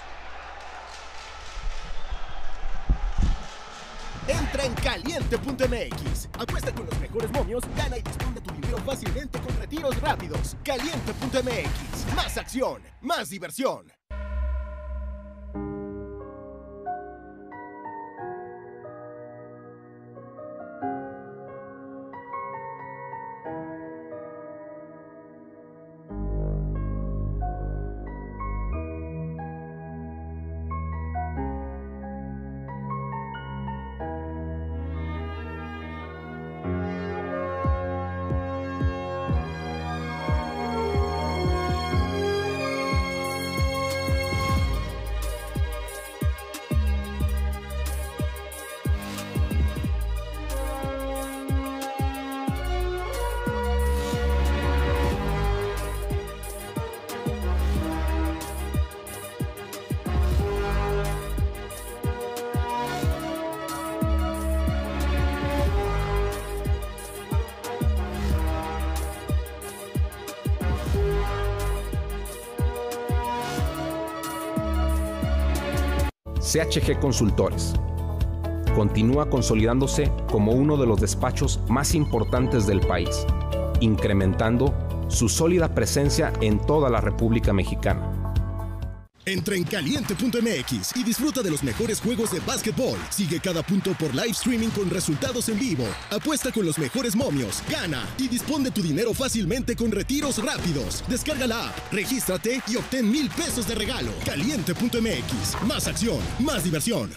Entra en caliente.mx. Apuesta con los mejores momios, gana y dispone de tu dinero fácilmente con retiros rápidos. Caliente.mx. Más acción, más diversión.
CHG Consultores continúa consolidándose como uno de los despachos más importantes del país, incrementando su sólida presencia en toda la República Mexicana.
Entra en caliente.mx y disfruta de los mejores juegos de básquetbol. Sigue cada punto por live streaming con resultados en vivo. Apuesta con los mejores momios, gana y dispone de tu dinero fácilmente con retiros rápidos. Descarga la app, regístrate y obtén 1,000 pesos de regalo. Caliente.mx. Más acción, más diversión.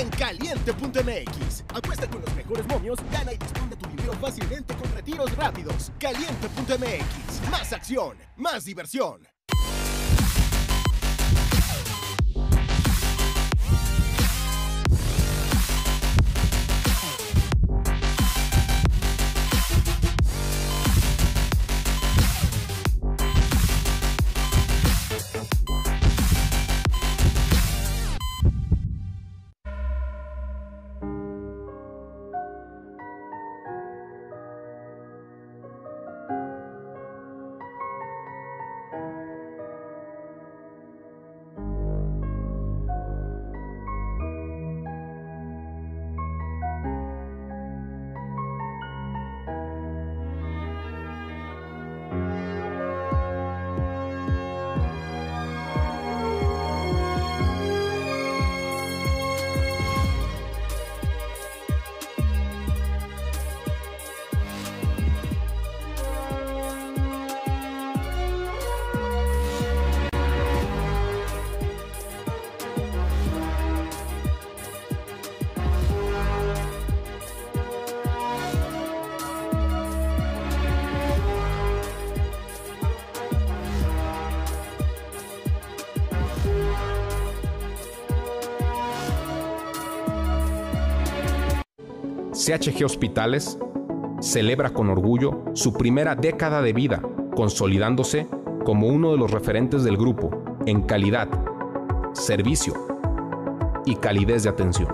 en Caliente.mx. Apuesta con los mejores momios, gana y dispone tu dinero fácilmente con retiros rápidos. Caliente.mx. Más acción, más diversión.
CHG Hospitales celebra con orgullo su primera década de vida, consolidándose como uno de los referentes del grupo en calidad, servicio y calidez de atención.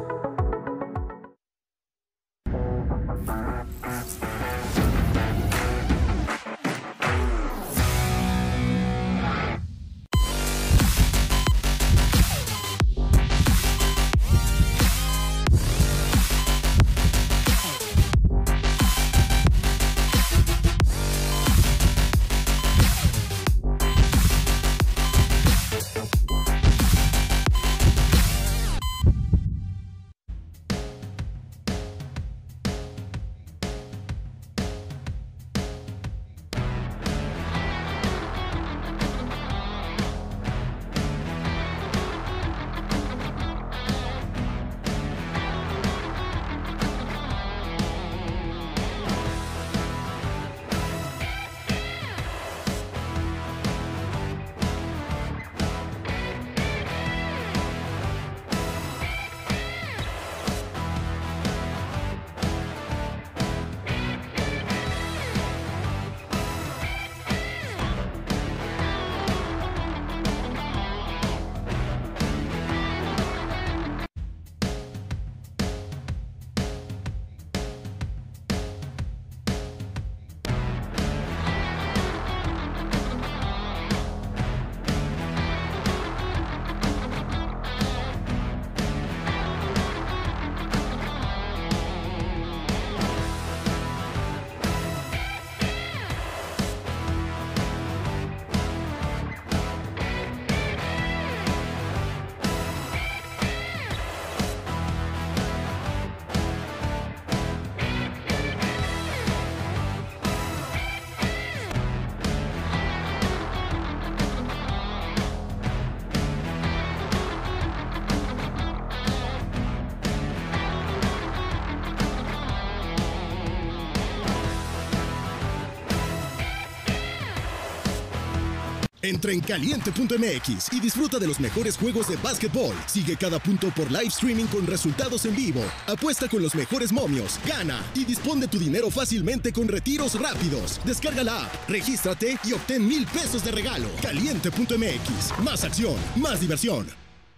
Entra en Caliente.mx y disfruta de los mejores juegos de básquetbol. Sigue cada punto por live streaming con resultados en vivo. Apuesta con los mejores momios, gana y dispón de tu dinero fácilmente con retiros rápidos. Descarga la app, regístrate y obtén 1,000 pesos de regalo. Caliente.mx. Más acción, más diversión.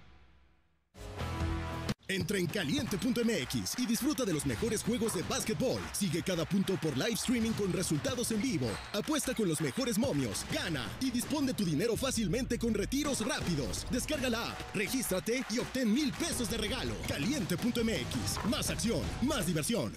Entra en Caliente.mx y disfruta de los mejores juegos de básquetbol. Sigue cada punto por live streaming con resultados en vivo. Apuesta con los mejores momios, gana y dispón de tu dinero fácilmente con retiros rápidos. Descarga la app, regístrate y obtén 1,000 pesos de regalo. Caliente.mx. Más acción, más diversión.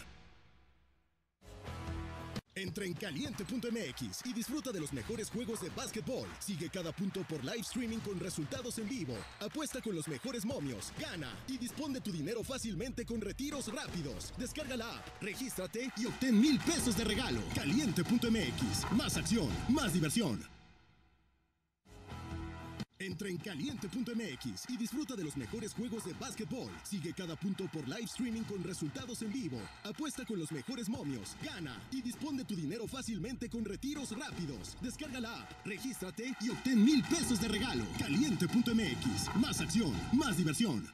Entra en Caliente.mx y disfruta de los mejores juegos de básquetbol. Sigue cada punto por live streaming con resultados en vivo. Apuesta con los mejores momios, gana y dispón de tu dinero fácilmente con retiros rápidos. Descarga la app, regístrate y obtén 1,000 pesos de regalo. Caliente.mx. Más acción, más diversión. Entra en caliente.mx y disfruta de los mejores juegos de básquetbol. Sigue cada punto por live streaming con resultados en vivo. Apuesta con los mejores momios, gana y dispón de tu dinero fácilmente con retiros rápidos. Descarga la app, regístrate y obtén 1,000 pesos de regalo. Caliente.mx, más acción, más diversión.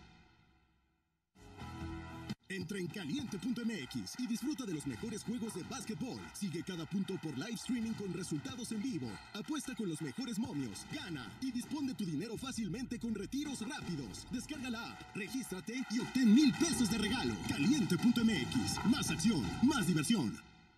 Entra en caliente.mx y disfruta de los mejores juegos de básquetbol. Sigue cada punto por live streaming con resultados en vivo. Apuesta con los mejores momios, gana y dispón de tu dinero fácilmente con retiros rápidos. Descarga la app, regístrate y obtén 1,000 pesos de regalo. Caliente.mx, más acción, más diversión.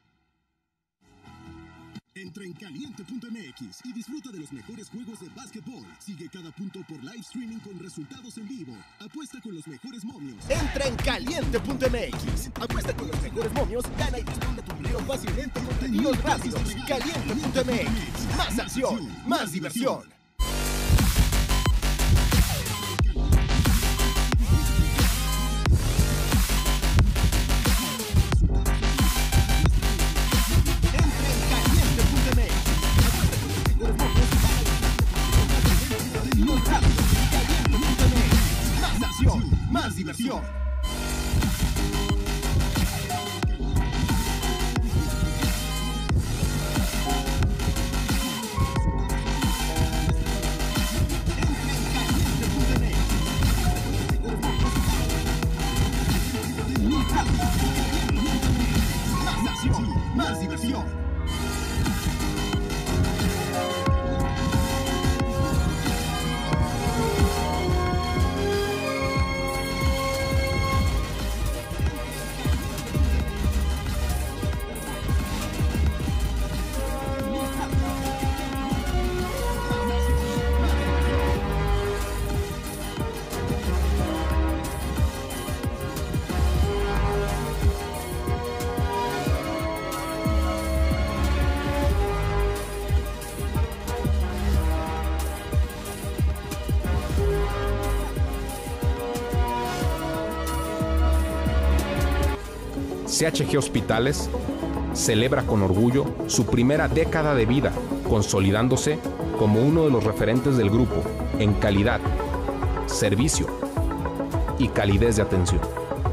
Entra en caliente.mx y disfruta de los mejores juegos de básquetbol. Sigue cada punto por live streaming con resultados en vivo. Apuesta con los mejores momios.
Entra en caliente.mx. Apuesta con los mejores momios, gana y dispone de tu dinero fácilmente con retiros rápidos. Caliente.mx. Más acción, más diversión. Más diversión. Más acción, más diversión.
CHG Hospitales celebra con orgullo su primera década de vida, consolidándose como uno de los referentes del grupo en calidad, servicio y calidez de atención.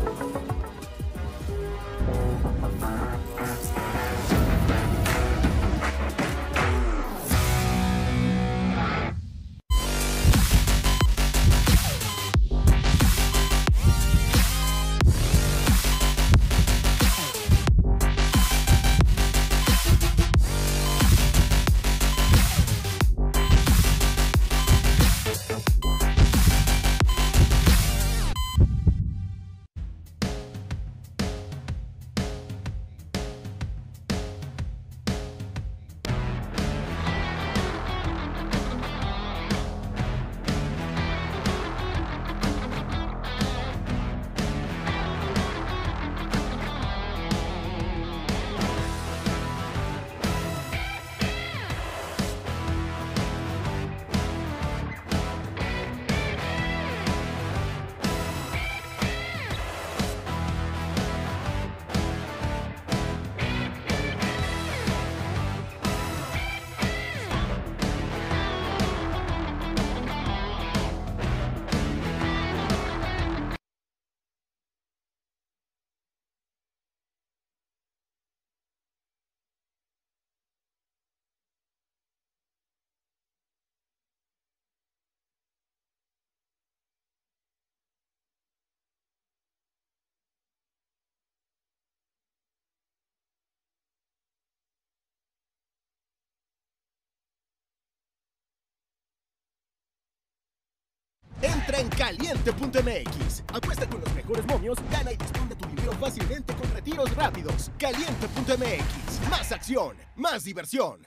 Entra en caliente.mx. Apuesta con los mejores momios, gana y dispone de tu dinero fácilmente con retiros rápidos. Caliente.mx. Más acción, más diversión.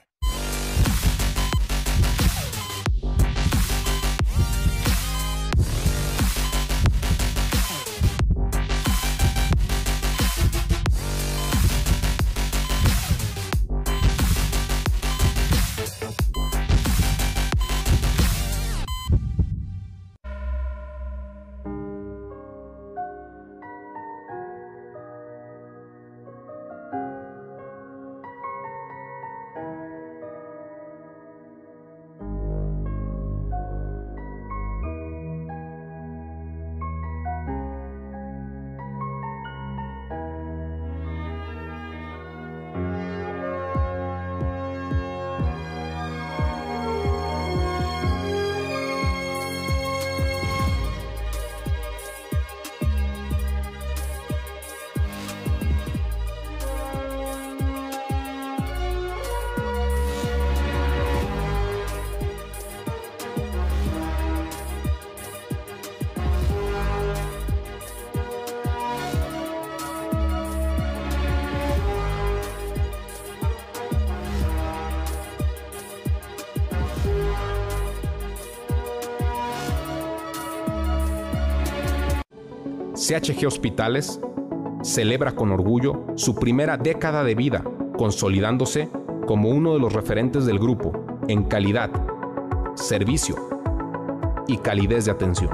CHG Hospitales celebra con orgullo su primera década de vida, consolidándose como uno de los referentes del grupo en calidad, servicio y calidez de atención.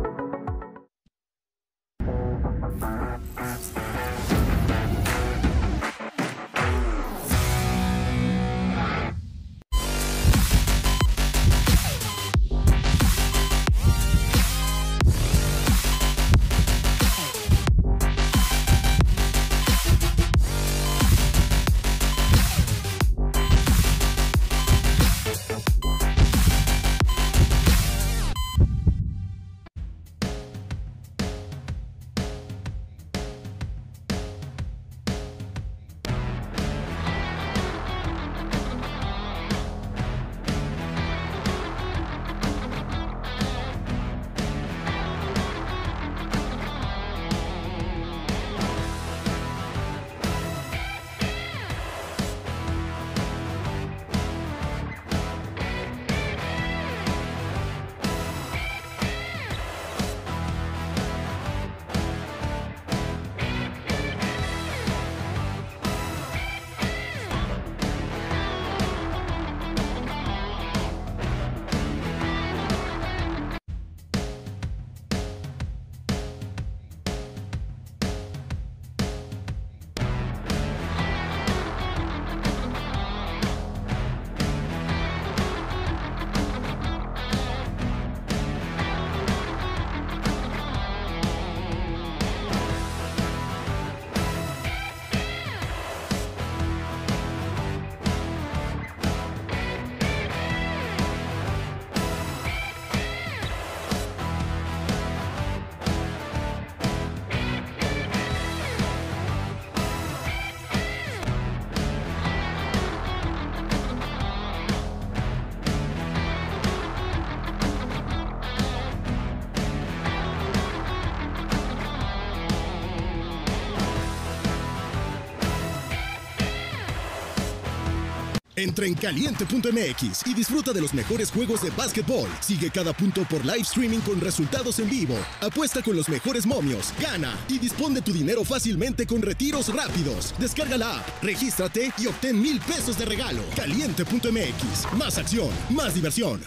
Entra en caliente.mx y disfruta de los mejores juegos de básquetbol. Sigue cada punto por live streaming con resultados en vivo. Apuesta con los mejores momios, gana y dispón de tu dinero fácilmente con retiros rápidos. Descarga la app, regístrate y obtén 1,000 pesos de regalo. Caliente.mx, más acción, más diversión.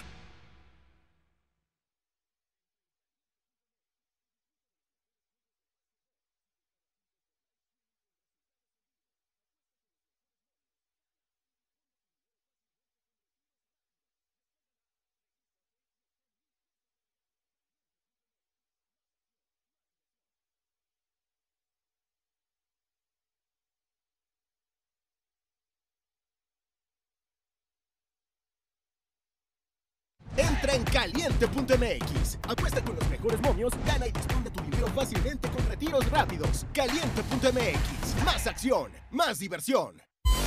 Entra en caliente.mx. Apuesta con los mejores momios, gana y dispone de tu dinero fácilmente con retiros rápidos. Caliente.mx. Más acción, más diversión.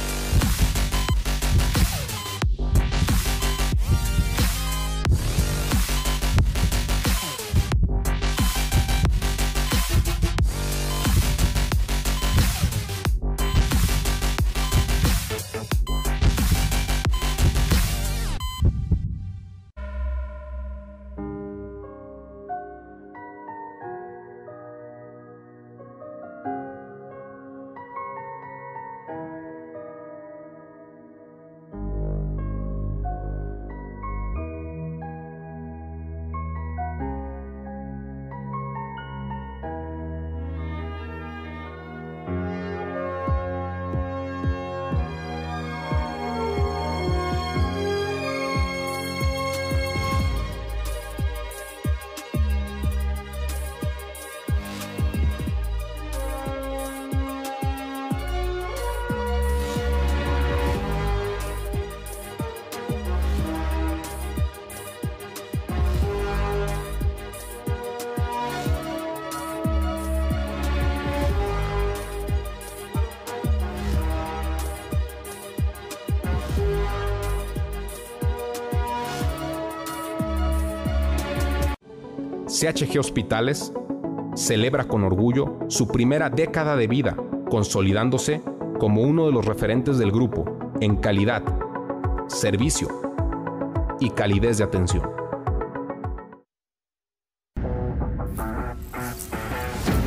CHG Hospitales celebra con orgullo su primera década de vida, consolidándose como uno de los referentes del grupo en calidad, servicio y calidez de atención.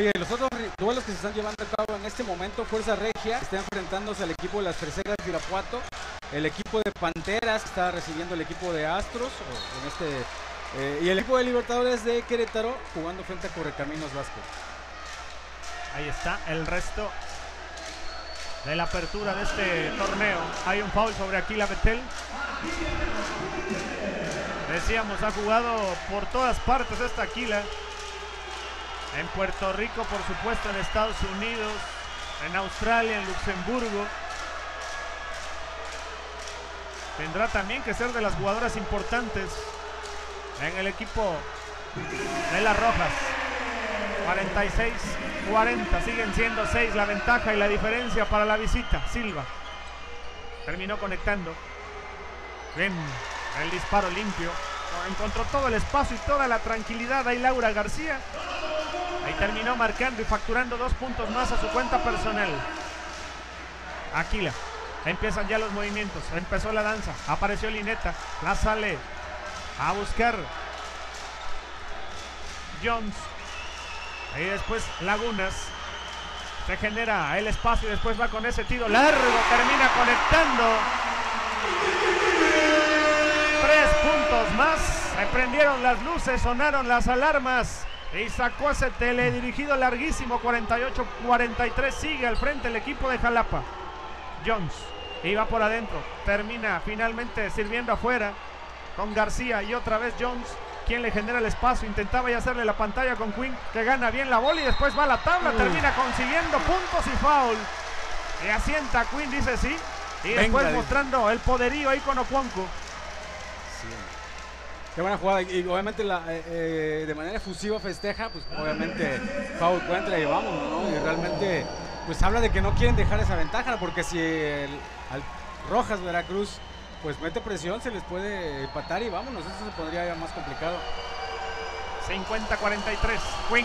Oye, los otros duelos que se están llevando a cabo en este momento, Fuerza Regia está enfrentándose al equipo de las Freseras de Irapuato, el equipo de Panteras está recibiendo el equipo de Astros, y el equipo de Libertadores de Querétaro jugando frente a Correcaminos Vázquez.
Ahí está el resto de la apertura de este torneo. Hay un foul sobre Aquila Betel. Decíamos, ha jugado por todas partes esta Aquila. En Puerto Rico, por supuesto, en Estados Unidos, en Australia, en Luxemburgo. Tendrá también que ser de las jugadoras importantes en el equipo de las Rojas. 46-40, siguen siendo 6 la ventaja y la diferencia para la visita. Silva terminó conectando. Bien, el disparo limpio. Encontró todo el espacio y toda la tranquilidad. Ahí Laura García. Ahí terminó marcando y facturando 2 puntos más a su cuenta personal. Aquila. Empiezan ya los movimientos. Empezó la danza. Apareció Lineta. La sale a buscar Jones. Y después Lagunas. Se genera el espacio y después va con ese tiro largo. Termina conectando. 3 puntos más. Se prendieron las luces, sonaron las alarmas. Y sacó ese teledirigido larguísimo. 48-43. Sigue al frente el equipo de Jalapa. Jones iba por adentro. Termina finalmente sirviendo afuera con García. Y otra vez Jones, quien le genera el espacio. Intentaba ya hacerle la pantalla con Quinn, que gana bien la bola y después va a la tabla. Termina consiguiendo puntos y foul. Y asienta Quinn, dice sí. Y después mostrando el poderío ahí con Ocuonco.
Sí. Qué buena jugada. Y obviamente de manera efusiva festeja, pues obviamente foul encuentra y vamos, ¿no? Y realmente pues habla de que no quieren dejar esa ventaja, porque si al Rojas Veracruz pues mete presión, se les puede empatar y vámonos, eso se pondría ya más complicado.
50-43, Quinn.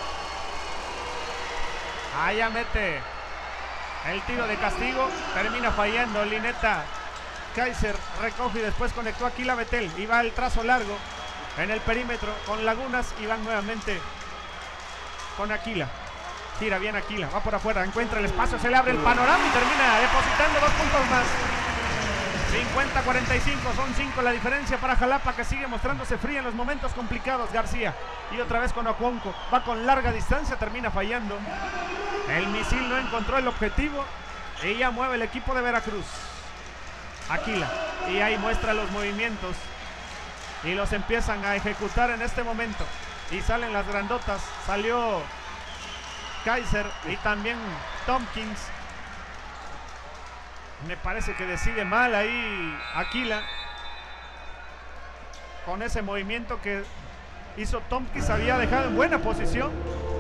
Allá mete el tiro de castigo, termina fallando Lineta. Kaiser recoge y después conectó aquí la Betel. Y va el trazo largo en el perímetro con Lagunas y van nuevamente con Aquila. Tira bien Aquila, va por afuera, encuentra el espacio, se le abre el panorama y termina depositando 2 puntos más. 50-45, son 5 la diferencia para Jalapa, que sigue mostrándose fría en los momentos complicados. García y otra vez con Ocuonco, va con larga distancia, termina fallando. El misil no encontró el objetivo y ya mueve el equipo de Veracruz. Aquila, y ahí muestra los movimientos y los empiezan a ejecutar en este momento. Y salen las grandotas, salió Kaiser y también Tompkins. Me parece que decide mal ahí Aquila con ese movimiento que hizo Tompkins. Había dejado en buena posición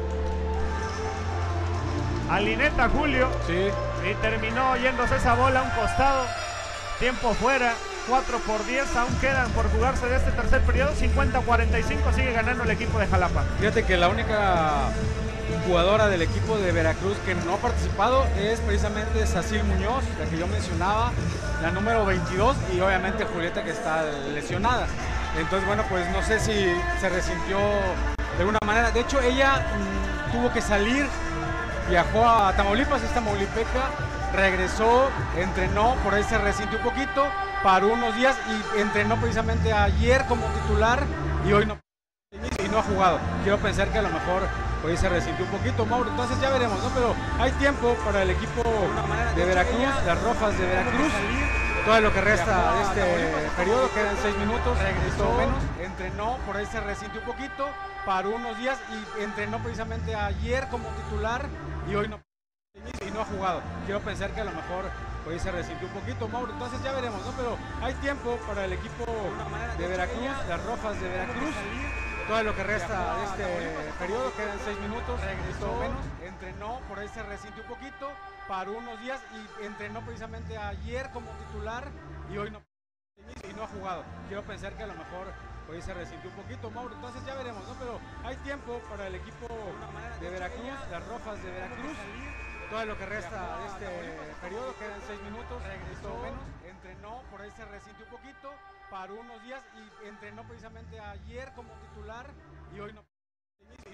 a Lineta Julio,
sí,
y terminó yéndose esa bola a un costado. Tiempo fuera, 4-10, aún quedan por jugarse de este tercer periodo. 50-45, sigue ganando el equipo de Jalapa.
Fíjate que la única jugadora del equipo de Veracruz que no ha participado es precisamente Sacil Muñoz, la que yo mencionaba, la número 22, y obviamente Julieta, que está lesionada. Entonces, bueno, pues no sé si se resintió de alguna manera. De hecho, ella tuvo que salir, viajó a Tamaulipas, es tamaulipeca, regresó, entrenó, por ahí se resintió un poquito, paró unos días y entrenó precisamente ayer como titular y hoy no ha jugado. Quiero pensar que a lo mejor hoy se resintió un poquito, Mauro, entonces ya veremos, ¿no? Pero hay tiempo para el equipo de Veracruz, las Rojas de Veracruz. Todo lo que resta de este periodo, quedan 6 minutos, regresó menos, entrenó, por ahí se resintió un poquito, paró unos días y entrenó precisamente ayer como titular y hoy no ha jugado. Quiero pensar que a lo mejor hoy se resintió un poquito, Mauro, entonces ya veremos, ¿no? Pero hay tiempo para el equipo de Veracruz, las Rojas de Veracruz. Todo lo que resta de este periodo, quedan 6 minutos, regresó menos, entrenó, por ahí se resintió un poquito, paró unos días y entrenó precisamente ayer como titular y hoy no ha jugado. Quiero pensar que a lo mejor hoy se resintió un poquito, Mauro, entonces ya veremos, ¿no? Pero hay tiempo para el equipo de Veracruz, las Rojas de Veracruz. Todo lo que resta de este periodo, quedan 6 minutos, regresó menos, entrenó, por ahí se resintió un poquito, paró unos días y entrenó precisamente ayer como titular y hoy no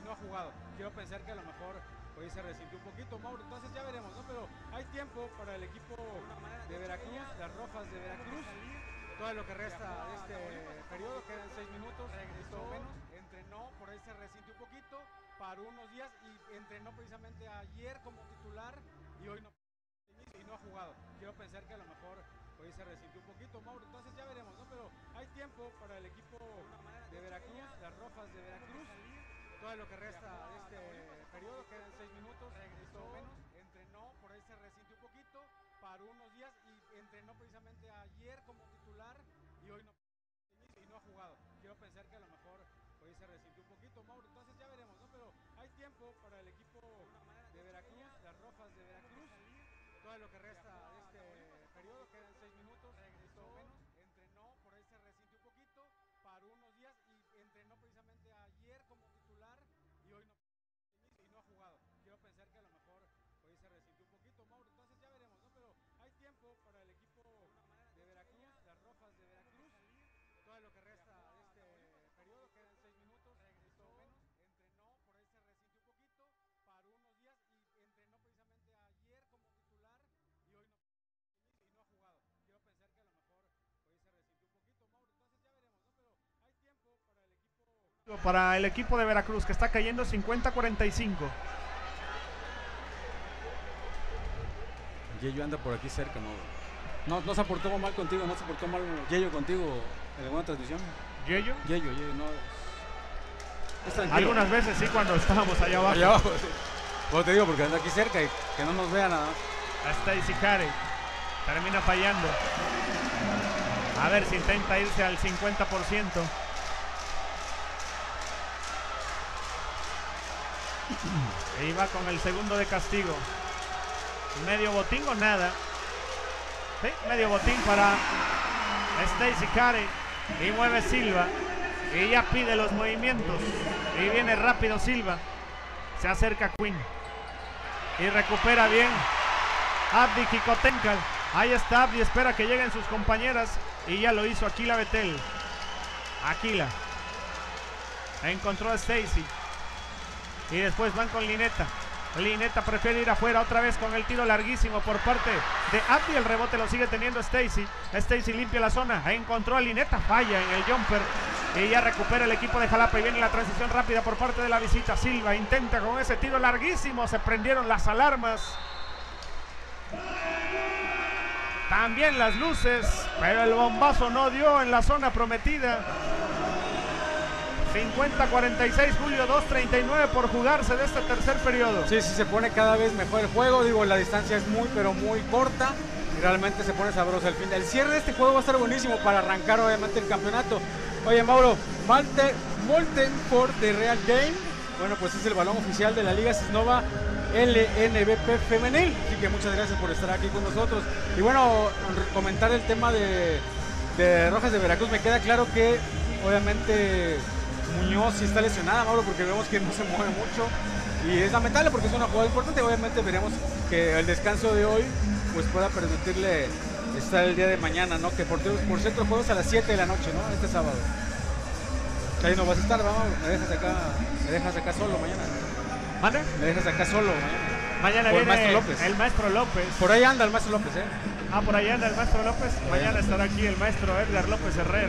no ha jugado. Quiero pensar que a lo mejor hoy se resintió un poquito, Mauro, entonces ya veremos, ¿no? Pero hay tiempo para el equipo de Veracruz, las Rojas de Veracruz. Todo lo que resta de este periodo, quedan 6 minutos, regresó menos, entrenó, por ahí se resintió un poquito, paró unos días y entrenó precisamente ayer como titular y hoy no, y no ha jugado. Quiero pensar que a lo mejor hoy se resintió un poquito, Mauro, entonces ya veremos, ¿no? Pero hay tiempo para el equipo de Veracruz, las Rojas de Veracruz. Todo lo que resta de este periodo, quedan 6 minutos, regresó menos, entrenó, por ahí se resintió un poquito, paró unos días y entrenó precisamente ayer como titular y hoy no, y no ha jugado. Quiero pensar que a lo mejor hoy se resintió un poquito, Mauro, entonces ya veremos, ¿no? Pero hay tiempo para el equipo de Veracruz, las Rojas de Veracruz. Todo lo que resta de este periodo, quedan 6 minutos, regresó menos, entrenó, por ahí se resintió un poquito, paró unos días y entrenó precisamente ayer como titular y hoy no, y no ha jugado. Quiero pensar que a lo mejor hoy se resintió un poquito, Mauro, entonces ya veremos, ¿no? Pero hay tiempo para el equipo de Veracruz, las Rojas de Veracruz. Todo lo que resta de este periodo, quedan 6 minutos, regresó menos, entrenó, por ahí se resintió un poquito, paró unos días y entrenó precisamente ayer como titular y hoy no, y no ha jugado. Quiero pensar que a lo mejor hoy se resintió un poquito, Mauro, entonces ya veremos, ¿no? Pero hay tiempo para el equipo de Veracruz, que está cayendo 50-45.
Yeyo anda por aquí cerca, Mauro. No se portó mal contigo, no se portó mal Yeyo contigo en alguna transmisión.
¿Yeyo?
Yeyo, no.
Algunas veces sí, cuando estábamos allá abajo.
Allá abajo, sí. Pues te digo, porque anda aquí cerca y que no nos vea nada.
Stacy Carey termina fallando. A ver si intenta irse al 50%. Y va con el segundo de castigo. Medio botín o nada. Sí, medio botín para Stacy Carey. Y mueve Silva. Y ya pide los movimientos. Y viene rápido Silva. Se acerca Quinn. Y recupera bien Abdi Kikotenkal. Ahí está Abdi, espera que lleguen sus compañeras. Y ya lo hizo Aquila Betel. Aquila encontró a Stacy. Y después van con Lineta. Lineta prefiere ir afuera otra vez con el tiro larguísimo por parte de Abdi. El rebote lo sigue teniendo Stacy. Stacy limpia la zona. Encontró a Lineta. Falla en el jumper. Y ya recupera el equipo de Jalapa. Y viene la transición rápida por parte de la visita. Silva intenta con ese tiro larguísimo. Se prendieron las alarmas. También las luces. Pero el bombazo no dio en la zona prometida. 50-46, Julio, 2:39 por jugarse de este tercer periodo.
Sí, se pone cada vez mejor el juego. Digo, la distancia es muy, pero muy corta. Y realmente se pone sabroso el fin. El cierre de este juego va a estar buenísimo para arrancar, obviamente, el campeonato. Oye, Mauro, Moltenford de Real Game. Bueno, pues es el balón oficial de la Liga Cisnova LNBP femenil. Así que muchas gracias por estar aquí con nosotros. Y bueno, comentar el tema de Rojas de Veracruz. Me queda claro que, obviamente, Muñoz sí está lesionada, Mauro, porque vemos que no se mueve mucho y es lamentable porque es una jugada importante. Obviamente veremos que el descanso de hoy pues pueda permitirle estar el día de mañana, ¿no? Que por cierto juegos a las 7 de la noche, ¿no? Este sábado. Ahí no vas a estar, vamos, me dejas acá solo mañana.
¿Mande?
Me dejas acá solo
mañana viene el maestro López.
Por ahí anda el maestro López,
Ah, por ahí anda el maestro López. Mañana estará aquí el maestro Edgar López Herrera.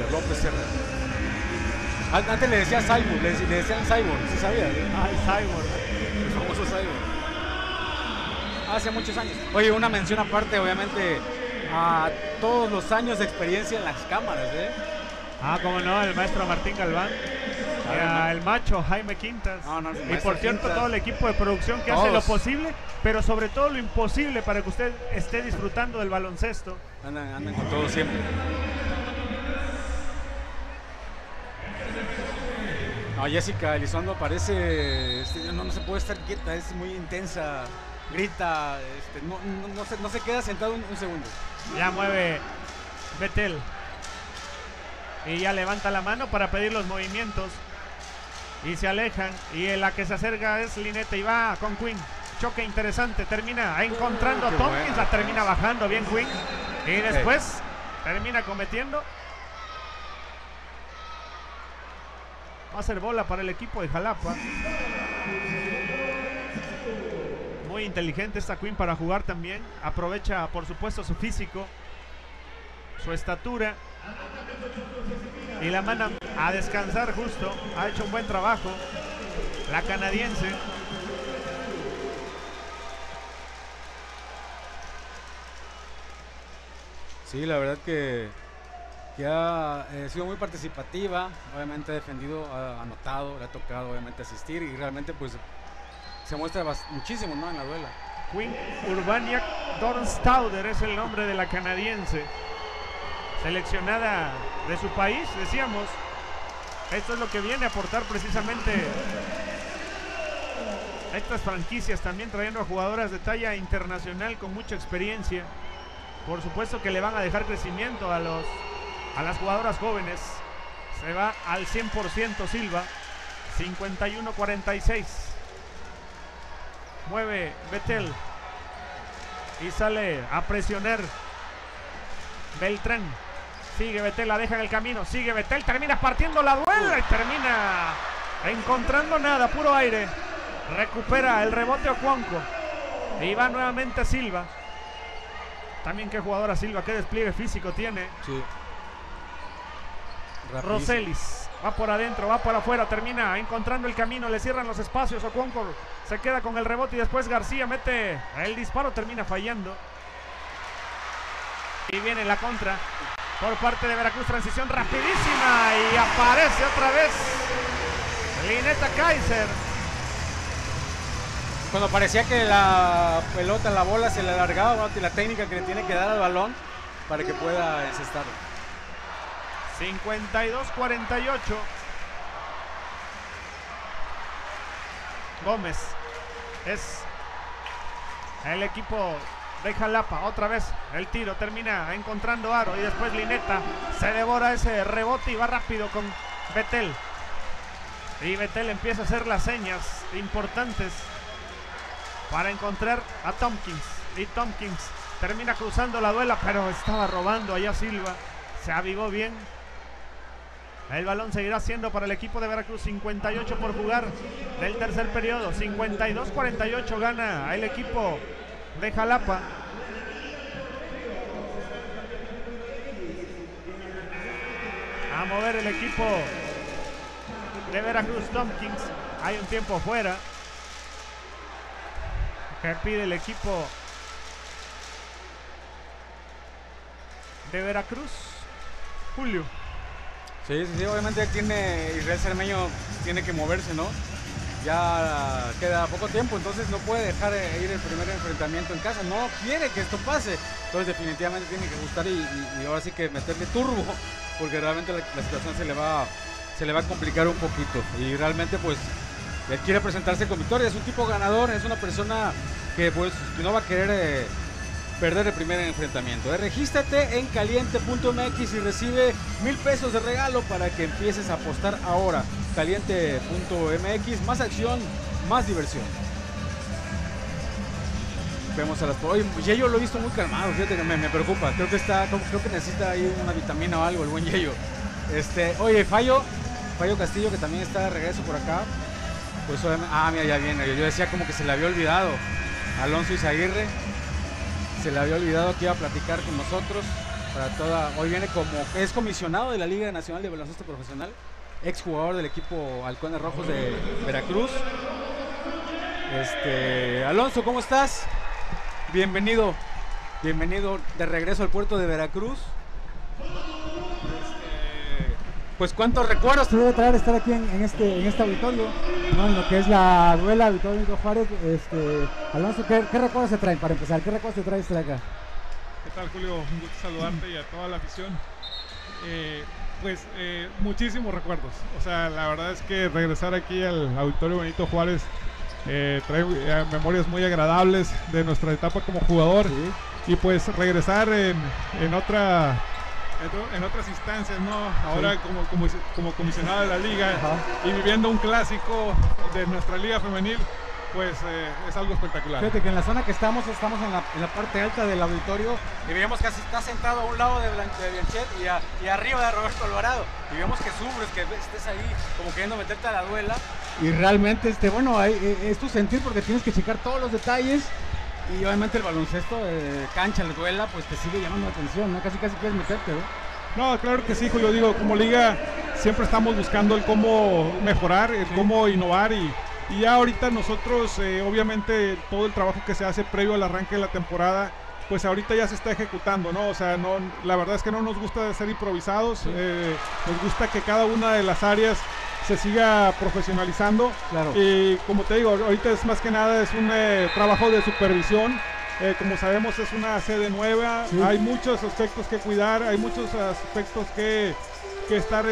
Antes le decía Cyborg, le decían Cyborg, ¿sí sabía?
El Cyborg.
El famoso Cyborg. Hace muchos años. Oye, una mención aparte, obviamente, a todos los años de experiencia en las cámaras,
como no, el maestro Martín Galván. El macho Jaime Quintas. Y por cierto, todo el equipo de producción que hace lo posible, pero sobre todo lo imposible para que usted esté disfrutando del baloncesto.
Andan con todo siempre. No, Jessica Elizondo parece, no se puede estar quieta, es muy intensa, grita, no se queda sentado un segundo.
Ya mueve Betel y ya levanta la mano para pedir los movimientos y se alejan y la que se acerca es Lineta y va con Quinn. Choque interesante, termina encontrando a Tompkins, la termina bajando bien Quinn y después termina cometiendo
Va a ser bola para el equipo de Jalapa. Muy inteligente esta Queen para jugar también. Aprovecha, por supuesto, su físico, su estatura. Y la mandan a descansar justo. Ha hecho un buen trabajo la canadiense.
Sí, la verdad que ha sido muy participativa. Obviamente ha defendido, ha anotado, le ha tocado obviamente asistir. Y realmente pues se muestra muchísimo, ¿no?, en la duela.
Queen Urbaniak Dornstauder es el nombre de la canadiense, seleccionada de su país, decíamos. Esto es lo que viene a aportar precisamente estas franquicias, también trayendo a jugadoras de talla internacional con mucha experiencia. Por supuesto que le van a dejar crecimiento a las jugadoras jóvenes. Se va al 100% Silva. 51-46. Mueve Betel y sale a presionar Beltrán. Sigue Betel, la deja en el camino. Sigue Betel, termina partiendo la duela y termina encontrando nada, puro aire. Recupera el rebote Ocuonco y va nuevamente Silva. También qué jugadora Silva, qué despliegue físico tiene.
Sí.
Roselis va por adentro, va por afuera, termina encontrando el camino, le cierran los espacios. Ocuonco se queda con el rebote y después García mete el disparo, termina fallando. Y viene la contra por parte de Veracruz, transición rapidísima y aparece otra vez Lineta Kaiser.
Cuando parecía que la pelota, la bola se le alargaba, bueno, la técnica que le tiene que dar al balón para que pueda encestar.
52-48. Gómez es el equipo de Jalapa. Otra vez el tiro, termina encontrando aro y después Lineta se devora ese rebote y va rápido con Betel. Y Betel empieza a hacer las señas importantes para encontrar a Tompkins. Y Tompkins termina cruzando la duela, pero estaba robando allá Silva. Se avivó bien. El balón seguirá siendo para el equipo de Veracruz. 58 por jugar del tercer periodo. 52-48 gana el equipo de Jalapa. A mover el equipo de Veracruz. Tompkins. Hay un tiempo fuera que pide el equipo de Veracruz. Julio.
Sí, obviamente Israel Cermeño tiene que moverse, ¿no? Ya queda poco tiempo, entonces no puede dejar ir el primer enfrentamiento en casa, no quiere que esto pase, entonces definitivamente tiene que gustar y ahora sí que meterle turbo, porque realmente la situación se le va a complicar un poquito, y realmente pues él quiere presentarse con victoria, es un tipo ganador, es una persona que pues no va a querer perder el primer enfrentamiento. Regístrate en caliente.mx y recibe 1,000 pesos de regalo para que empieces a apostar ahora. Caliente.mx, más acción, más diversión. Vemos a las... Oye, Yello lo he visto muy calmado, fíjate que me preocupa. Creo que necesita ahí una vitamina o algo, el buen Yello. Oye, Fallo Castillo, que también está de regreso por acá. Pues obviamente... mira, ya viene. Yo decía como que se le había olvidado. Alonso Izaguirre. Se le había olvidado que iba a platicar con nosotros hoy viene como es comisionado de la Liga Nacional de Baloncesto Profesional, exjugador del equipo Halcones Rojos de Veracruz. Alonso, ¿cómo estás? Bienvenido de regreso al puerto de Veracruz. Pues cuántos recuerdos
te debe traer estar aquí en este auditorio, ¿no? En lo que es la duela Auditorio Benito Juárez. Alonso, ¿qué recuerdos se traen para empezar? ¿Qué recuerdos te traes acá?
¿Qué tal, Julio? Un gusto saludarte y a toda la afición. Muchísimos recuerdos. O sea, la verdad es que regresar aquí al Auditorio Benito Juárez trae memorias muy agradables de nuestra etapa como jugador. Sí. Y pues regresar en otras instancias, ¿no? Ahora sí. como comisionado de la liga. Ajá. Y viviendo un clásico de nuestra liga femenil, pues es algo espectacular.
Fíjate que en la zona que estamos en la parte alta del auditorio y veíamos que está sentado a un lado de Bianchet y arriba de Roberto Alvarado. Y vemos que sufres, que estés ahí como queriendo meterte a la duela. Y realmente, bueno, es tu sentir porque tienes que checar todos los detalles. Y obviamente el baloncesto cancha, la duela, pues te sigue llamando la atención, ¿no? Casi quieres meterte, ¿no?
No, claro que sí, Julio. Digo, como liga siempre estamos buscando el cómo mejorar, el cómo innovar y ya ahorita nosotros, obviamente, todo el trabajo que se hace previo al arranque de la temporada, pues ahorita ya se está ejecutando, ¿no? O sea, no, la verdad es que no nos gusta ser improvisados, sí. Nos gusta que cada una de las áreas se siga profesionalizando.
Claro.
Y como te digo, ahorita es más que nada es un trabajo de supervisión. Como sabemos es una sede nueva, sí. Hay muchos aspectos que cuidar, hay muchos aspectos que estar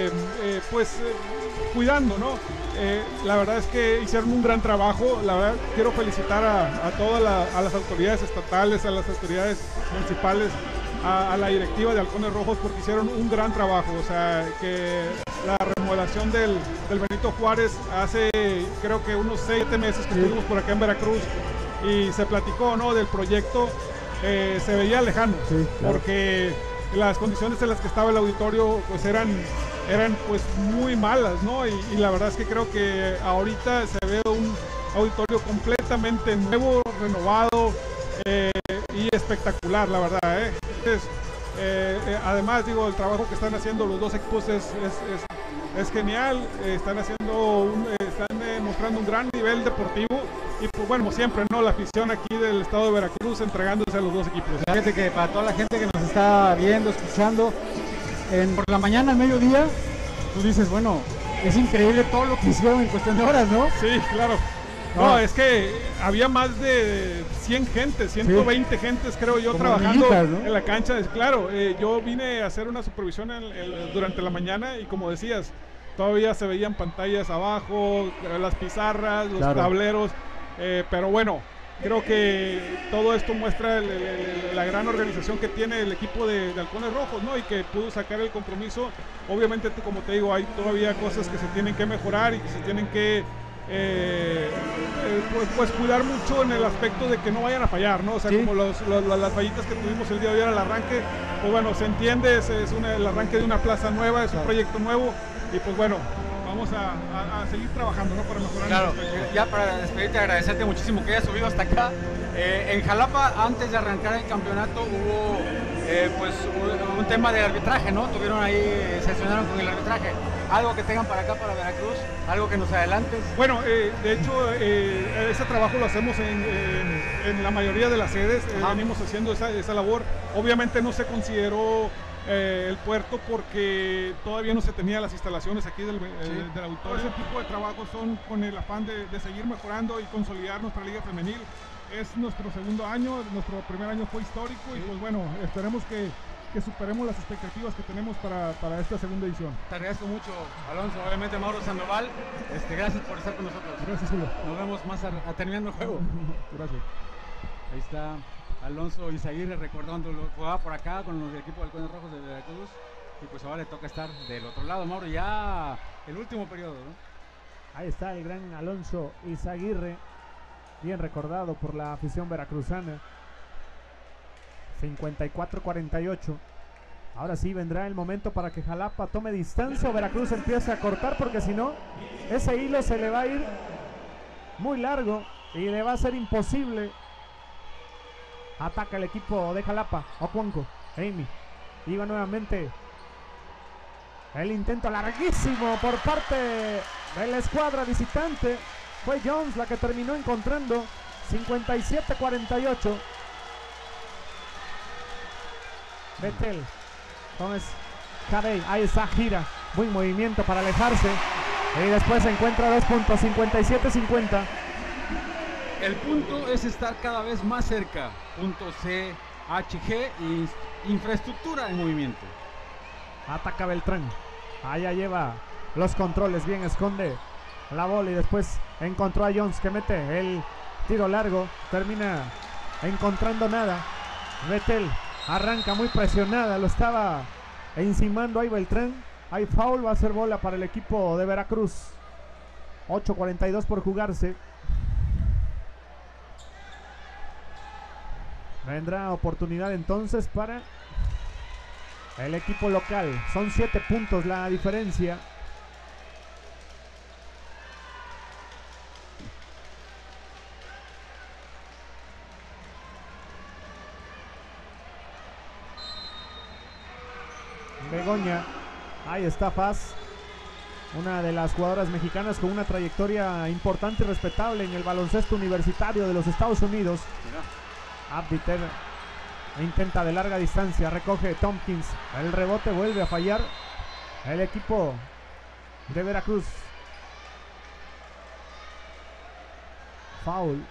cuidando, ¿no? La verdad es que hicieron un gran trabajo. La verdad quiero felicitar a todas las autoridades estatales, a las autoridades municipales, a la directiva de Halcones Rojos, porque hicieron un gran trabajo. O sea, que la remodelación del Benito Juárez hace creo que unos 7 meses que estuvimos por acá en Veracruz y se platicó, ¿no?, del proyecto. Se veía lejano, sí, claro. Porque las condiciones en las que estaba el auditorio pues eran pues muy malas, ¿no? Y la verdad es que creo que ahorita se ve un auditorio completamente nuevo, renovado y espectacular, la verdad, ¿eh? Entonces, además, digo, el trabajo que están haciendo los dos equipos es genial. Están mostrando un gran nivel deportivo. Y pues bueno, como siempre, ¿no? La afición aquí del estado de Veracruz entregándose a los dos equipos.
Fíjate que para toda la gente que nos está viendo, escuchando, por la mañana, al mediodía, tú dices, bueno, es increíble todo lo que hicieron en cuestión de horas, ¿no?
Sí, claro. No, es que había más de 100 gentes, 120 sí. Gentes creo yo, como trabajando militas, ¿no?, en la cancha. Claro, yo vine a hacer una supervisión durante la mañana y como decías, todavía se veían pantallas abajo, las pizarras, los claro. Tableros. Pero bueno, creo que todo esto muestra la gran organización que tiene el equipo de Halcones Rojos, ¿no? Y que pudo sacar el compromiso. Obviamente, como te digo, hay todavía cosas que se tienen que mejorar y que se tienen que pues cuidar mucho en el aspecto de que no vayan a fallar, ¿no? O sea, ¿sí?, como las fallitas que tuvimos el día de hoy al arranque, pues bueno, se entiende, es el arranque de una plaza nueva, es un proyecto nuevo y pues bueno, vamos a seguir trabajando, ¿no?, para mejorar.
Claro, ya para despedirte, agradecerte muchísimo que hayas subido hasta acá. En Jalapa, antes de arrancar el campeonato, hubo pues un tema de arbitraje, ¿no? Tuvieron ahí, sesionaron con el arbitraje. Algo que tengan para acá, para Veracruz, algo que nos adelantes.
Bueno, de hecho, ese trabajo lo hacemos en la mayoría de las sedes, venimos haciendo esa labor. Obviamente no se consideró el puerto porque todavía no se tenía las instalaciones aquí del auditorio. Ese tipo de trabajos son con el afán de seguir mejorando y consolidar nuestra liga femenil. Es nuestro segundo año, nuestro primer año fue histórico y pues bueno, esperemos que superemos las expectativas que tenemos para esta segunda edición.
Te agradezco mucho, Alonso, obviamente Mauro Sandoval, gracias por estar con nosotros.
Gracias, Julio.
Nos vemos más terminando el juego.
Gracias.
Ahí está Alonso Izaguirre recordándolo, jugaba por acá con los del equipo de Halcones Rojos de Veracruz y pues ahora le toca estar del otro lado, Mauro, ya el último periodo, ¿no?
Ahí está el gran Alonso Izaguirre, bien recordado por la afición veracruzana. 54-48. Ahora sí vendrá el momento para que Jalapa tome distancia o Veracruz empiece a cortar, porque si no, ese hilo se le va a ir muy largo y le va a ser imposible. Ataca el equipo de Jalapa. Ocuanco, Amy. Iba nuevamente. El intento larguísimo por parte de la escuadra visitante. Fue Jones la que terminó encontrando. 57-48. Betel. Entonces, Cadey. Ahí está, gira. Buen movimiento para alejarse. Y después se encuentra 2 puntos. 57-50.
El punto es estar cada vez más cerca. Punto CHG y infraestructura en movimiento.
Ataca Beltrán. Allá lleva los controles. Bien esconde la bola y después encontró a Jones que mete el tiro largo. Termina encontrando nada. Betel arranca muy presionada. Lo estaba encimando ahí Beltrán. Hay foul. Va a ser bola para el equipo de Veracruz. 8:42 por jugarse. Vendrá oportunidad entonces para el equipo local. Son 7 puntos la diferencia. Begoña, ahí está Faz, una de las jugadoras mexicanas con una trayectoria importante y respetable en el baloncesto universitario de los Estados Unidos. Abditer intenta de larga distancia, recoge Tompkins, el rebote vuelve a fallar el equipo de Veracruz. Foul.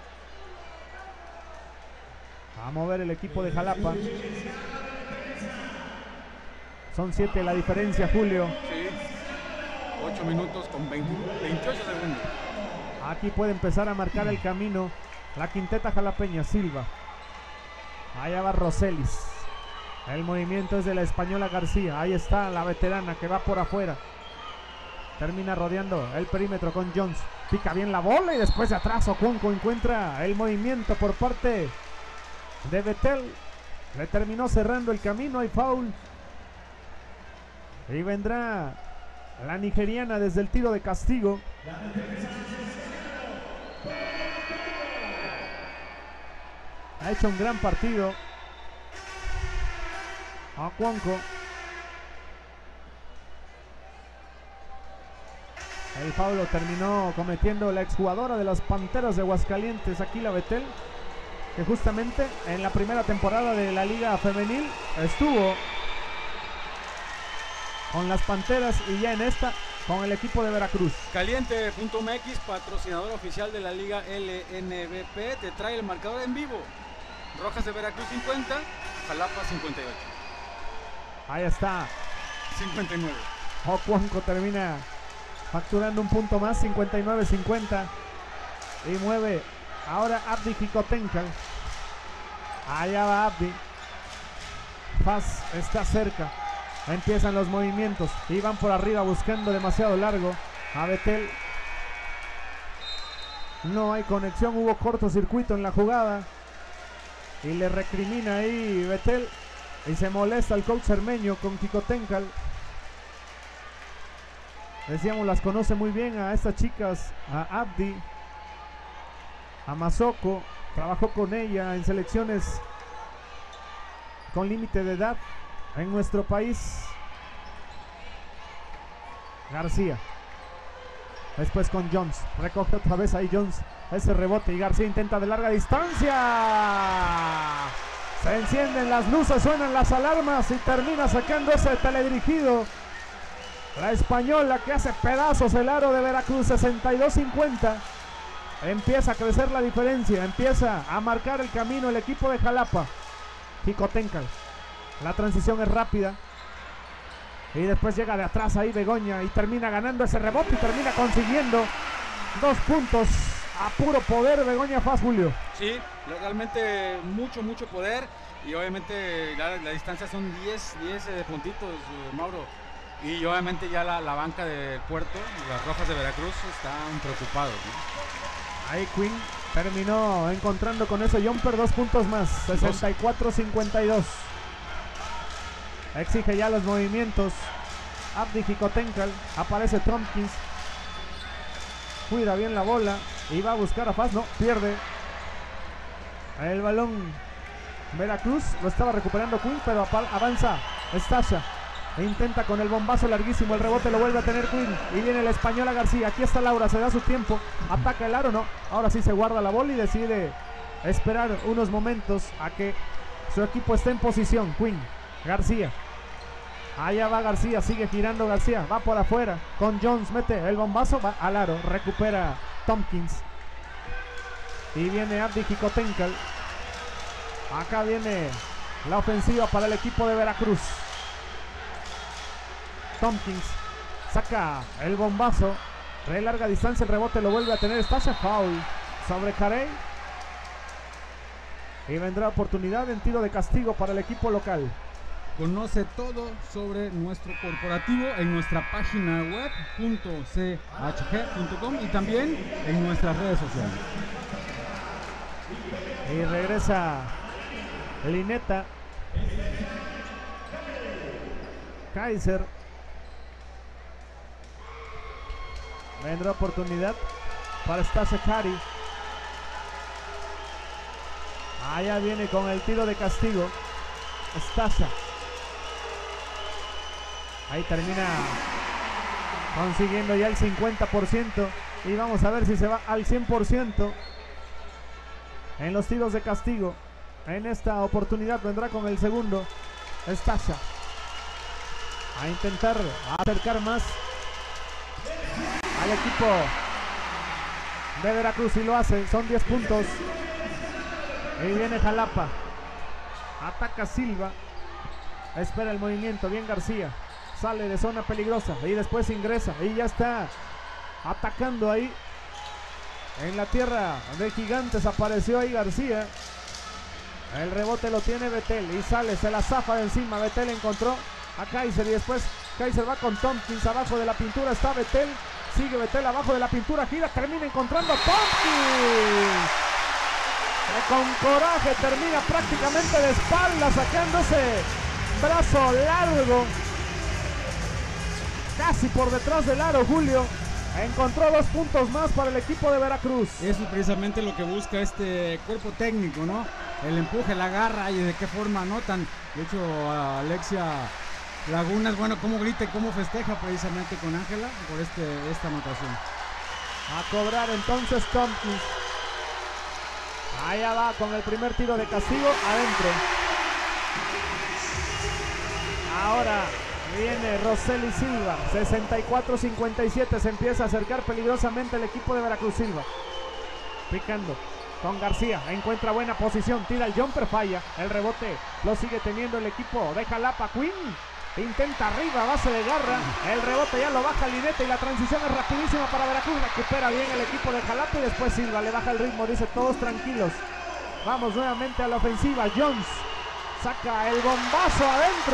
Va a mover el equipo de Jalapa. Son 7 la diferencia, Julio.
Sí. 8 minutos con 28 segundos.
Aquí puede empezar a marcar el camino la quinteta jalapeña. Silva. Allá va Roselis. El movimiento es de la española García. Ahí está la veterana que va por afuera. Termina rodeando el perímetro con Jones. Pica bien la bola y después de atrás Oconco encuentra el movimiento por parte de Betel. Le terminó cerrando el camino. Hay foul. Y vendrá la nigeriana desde el tiro de castigo. Ha hecho un gran partido Oconco. El foul lo terminó cometiendo la exjugadora de las Panteras de Aguascalientes, Aquila Betel, que justamente en la primera temporada de la Liga Femenil estuvo con las Panteras y ya en esta con el equipo de Veracruz.
Caliente.mx, patrocinador oficial de la Liga LNBP, te trae el marcador en vivo. Rojas de Veracruz 50, Jalapa 58.
Ahí está.
59.
Oconco termina facturando un punto más, 59-50. Y mueve ahora Abdi Jicotencal. Allá va Abdi. Paz está cerca. Empiezan los movimientos y van por arriba buscando demasiado largo a Betel. No hay conexión, hubo cortocircuito en la jugada y le recrimina ahí Betel y se molesta el coach cermeño con Jicotencal. Decíamos, las conoce muy bien a estas chicas, a Abdi, a Masoko, trabajó con ella en selecciones con límite de edad en nuestro país. García. Después con Jones. Recoge otra vez ahí Jones. Ese rebote y García intenta de larga distancia. Se encienden las luces, suenan las alarmas y termina sacando ese teledirigido. La española que hace pedazos el aro de Veracruz, 62-50. Empieza a crecer la diferencia. Empieza a marcar el camino el equipo de Jalapa. Jicotencal. La transición es rápida. Y después llega de atrás ahí Begoña y termina ganando ese rebote y termina consiguiendo 2 puntos a puro poder. Begoña Faz, Julio.
Sí, realmente mucho poder. Y obviamente la distancia son 10 puntitos, Mauro. Y obviamente ya la banca del puerto, las Rojas de Veracruz, están preocupados, ¿no?
Ahí Quinn terminó encontrando con ese jumper 2 puntos más, 64-52. Exige ya los movimientos Abdi Jicotencal. Aparece Tompkins, cuida bien la bola y va a buscar a Faz, no, pierde el balón. Veracruz lo estaba recuperando Quinn, pero avanza Stasha e intenta con el bombazo larguísimo, el rebote lo vuelve a tener Quinn y viene la española García. Aquí está Laura, se da su tiempo, ataca el aro, no, ahora sí se guarda la bola y decide esperar unos momentos a que su equipo esté en posición. Quinn, García, allá va García, sigue girando García, va por afuera con Jones, mete el bombazo, va al aro, recupera Tompkins y viene Abdi Jicotencal. Acá viene la ofensiva para el equipo de Veracruz. Tompkins saca el bombazo de larga distancia, el rebote lo vuelve a tener Stasha. Foul sobre Carey y vendrá oportunidad en tiro de castigo para el equipo local.
Conoce todo sobre nuestro corporativo en nuestra página web .chg.com y también en nuestras redes sociales.
Y regresa Lineta. Kaiser. Vendrá oportunidad para Stasha Kari. Allá viene con el tiro de castigo Stasha. Ahí termina consiguiendo ya el 50%. Y vamos a ver si se va al 100% en los tiros de castigo. En esta oportunidad vendrá con el segundo Stasha. A intentar acercar más al equipo de Veracruz, y lo hace. Son 10 puntos. Y viene Jalapa. Ataca Silva. Espera el movimiento. Bien García. Sale de zona peligrosa y después ingresa. Y ya está atacando ahí. En la tierra de Gigantes apareció ahí García. El rebote lo tiene Betel. Y sale, se la zafa de encima. Betel encontró a Kaiser. Y después Kaiser va con Tompkins. Abajo de la pintura está Betel. Sigue Betel abajo de la pintura. Gira, termina encontrando a Tompkins. Con coraje termina prácticamente de espalda, sacando ese brazo largo. Casi por detrás del aro, Julio. Encontró 2 puntos más para el equipo de Veracruz.
Eso es precisamente lo que busca este cuerpo técnico, ¿no? El empuje, la garra y de qué forma anotan. De hecho, Alexia Lagunas, bueno, cómo grita y cómo festeja precisamente con Ángela por esta anotación.
A cobrar entonces Tompkins. Allá va con el primer tiro de castigo, adentro. Ahora viene Roseli Silva, 64-57, se empieza a acercar peligrosamente el equipo de Veracruz. Silva picando con García, encuentra buena posición, tira el jumper, falla, el rebote lo sigue teniendo el equipo de Jalapa. Quinn intenta arriba, base de garra, el rebote ya lo baja Lineta y la transición es rapidísima para Veracruz. Recupera bien el equipo de Jalapa y después Silva le baja el ritmo, dice todos tranquilos, vamos nuevamente a la ofensiva. Jones saca el bombazo adentro.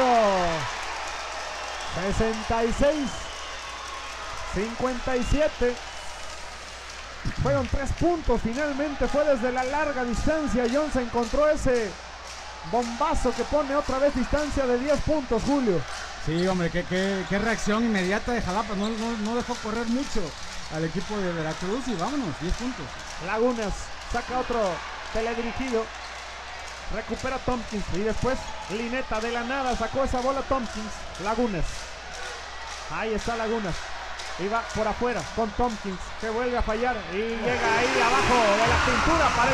66-57. Fueron 3 puntos finalmente, fue desde la larga distancia. Jones encontró ese bombazo que pone otra vez distancia de 10 puntos, Julio.
Sí, hombre, qué reacción inmediata de Jalapa. No dejó correr mucho al equipo de Veracruz y vámonos, 10 puntos.
Lagunas saca otro teledirigido. Recupera Tompkins y después Lineta de la nada sacó esa bola Tompkins. Lagunas. Ahí está Lagunas. Y va por afuera con Tompkins, que vuelve a fallar y llega ahí abajo de la pintura.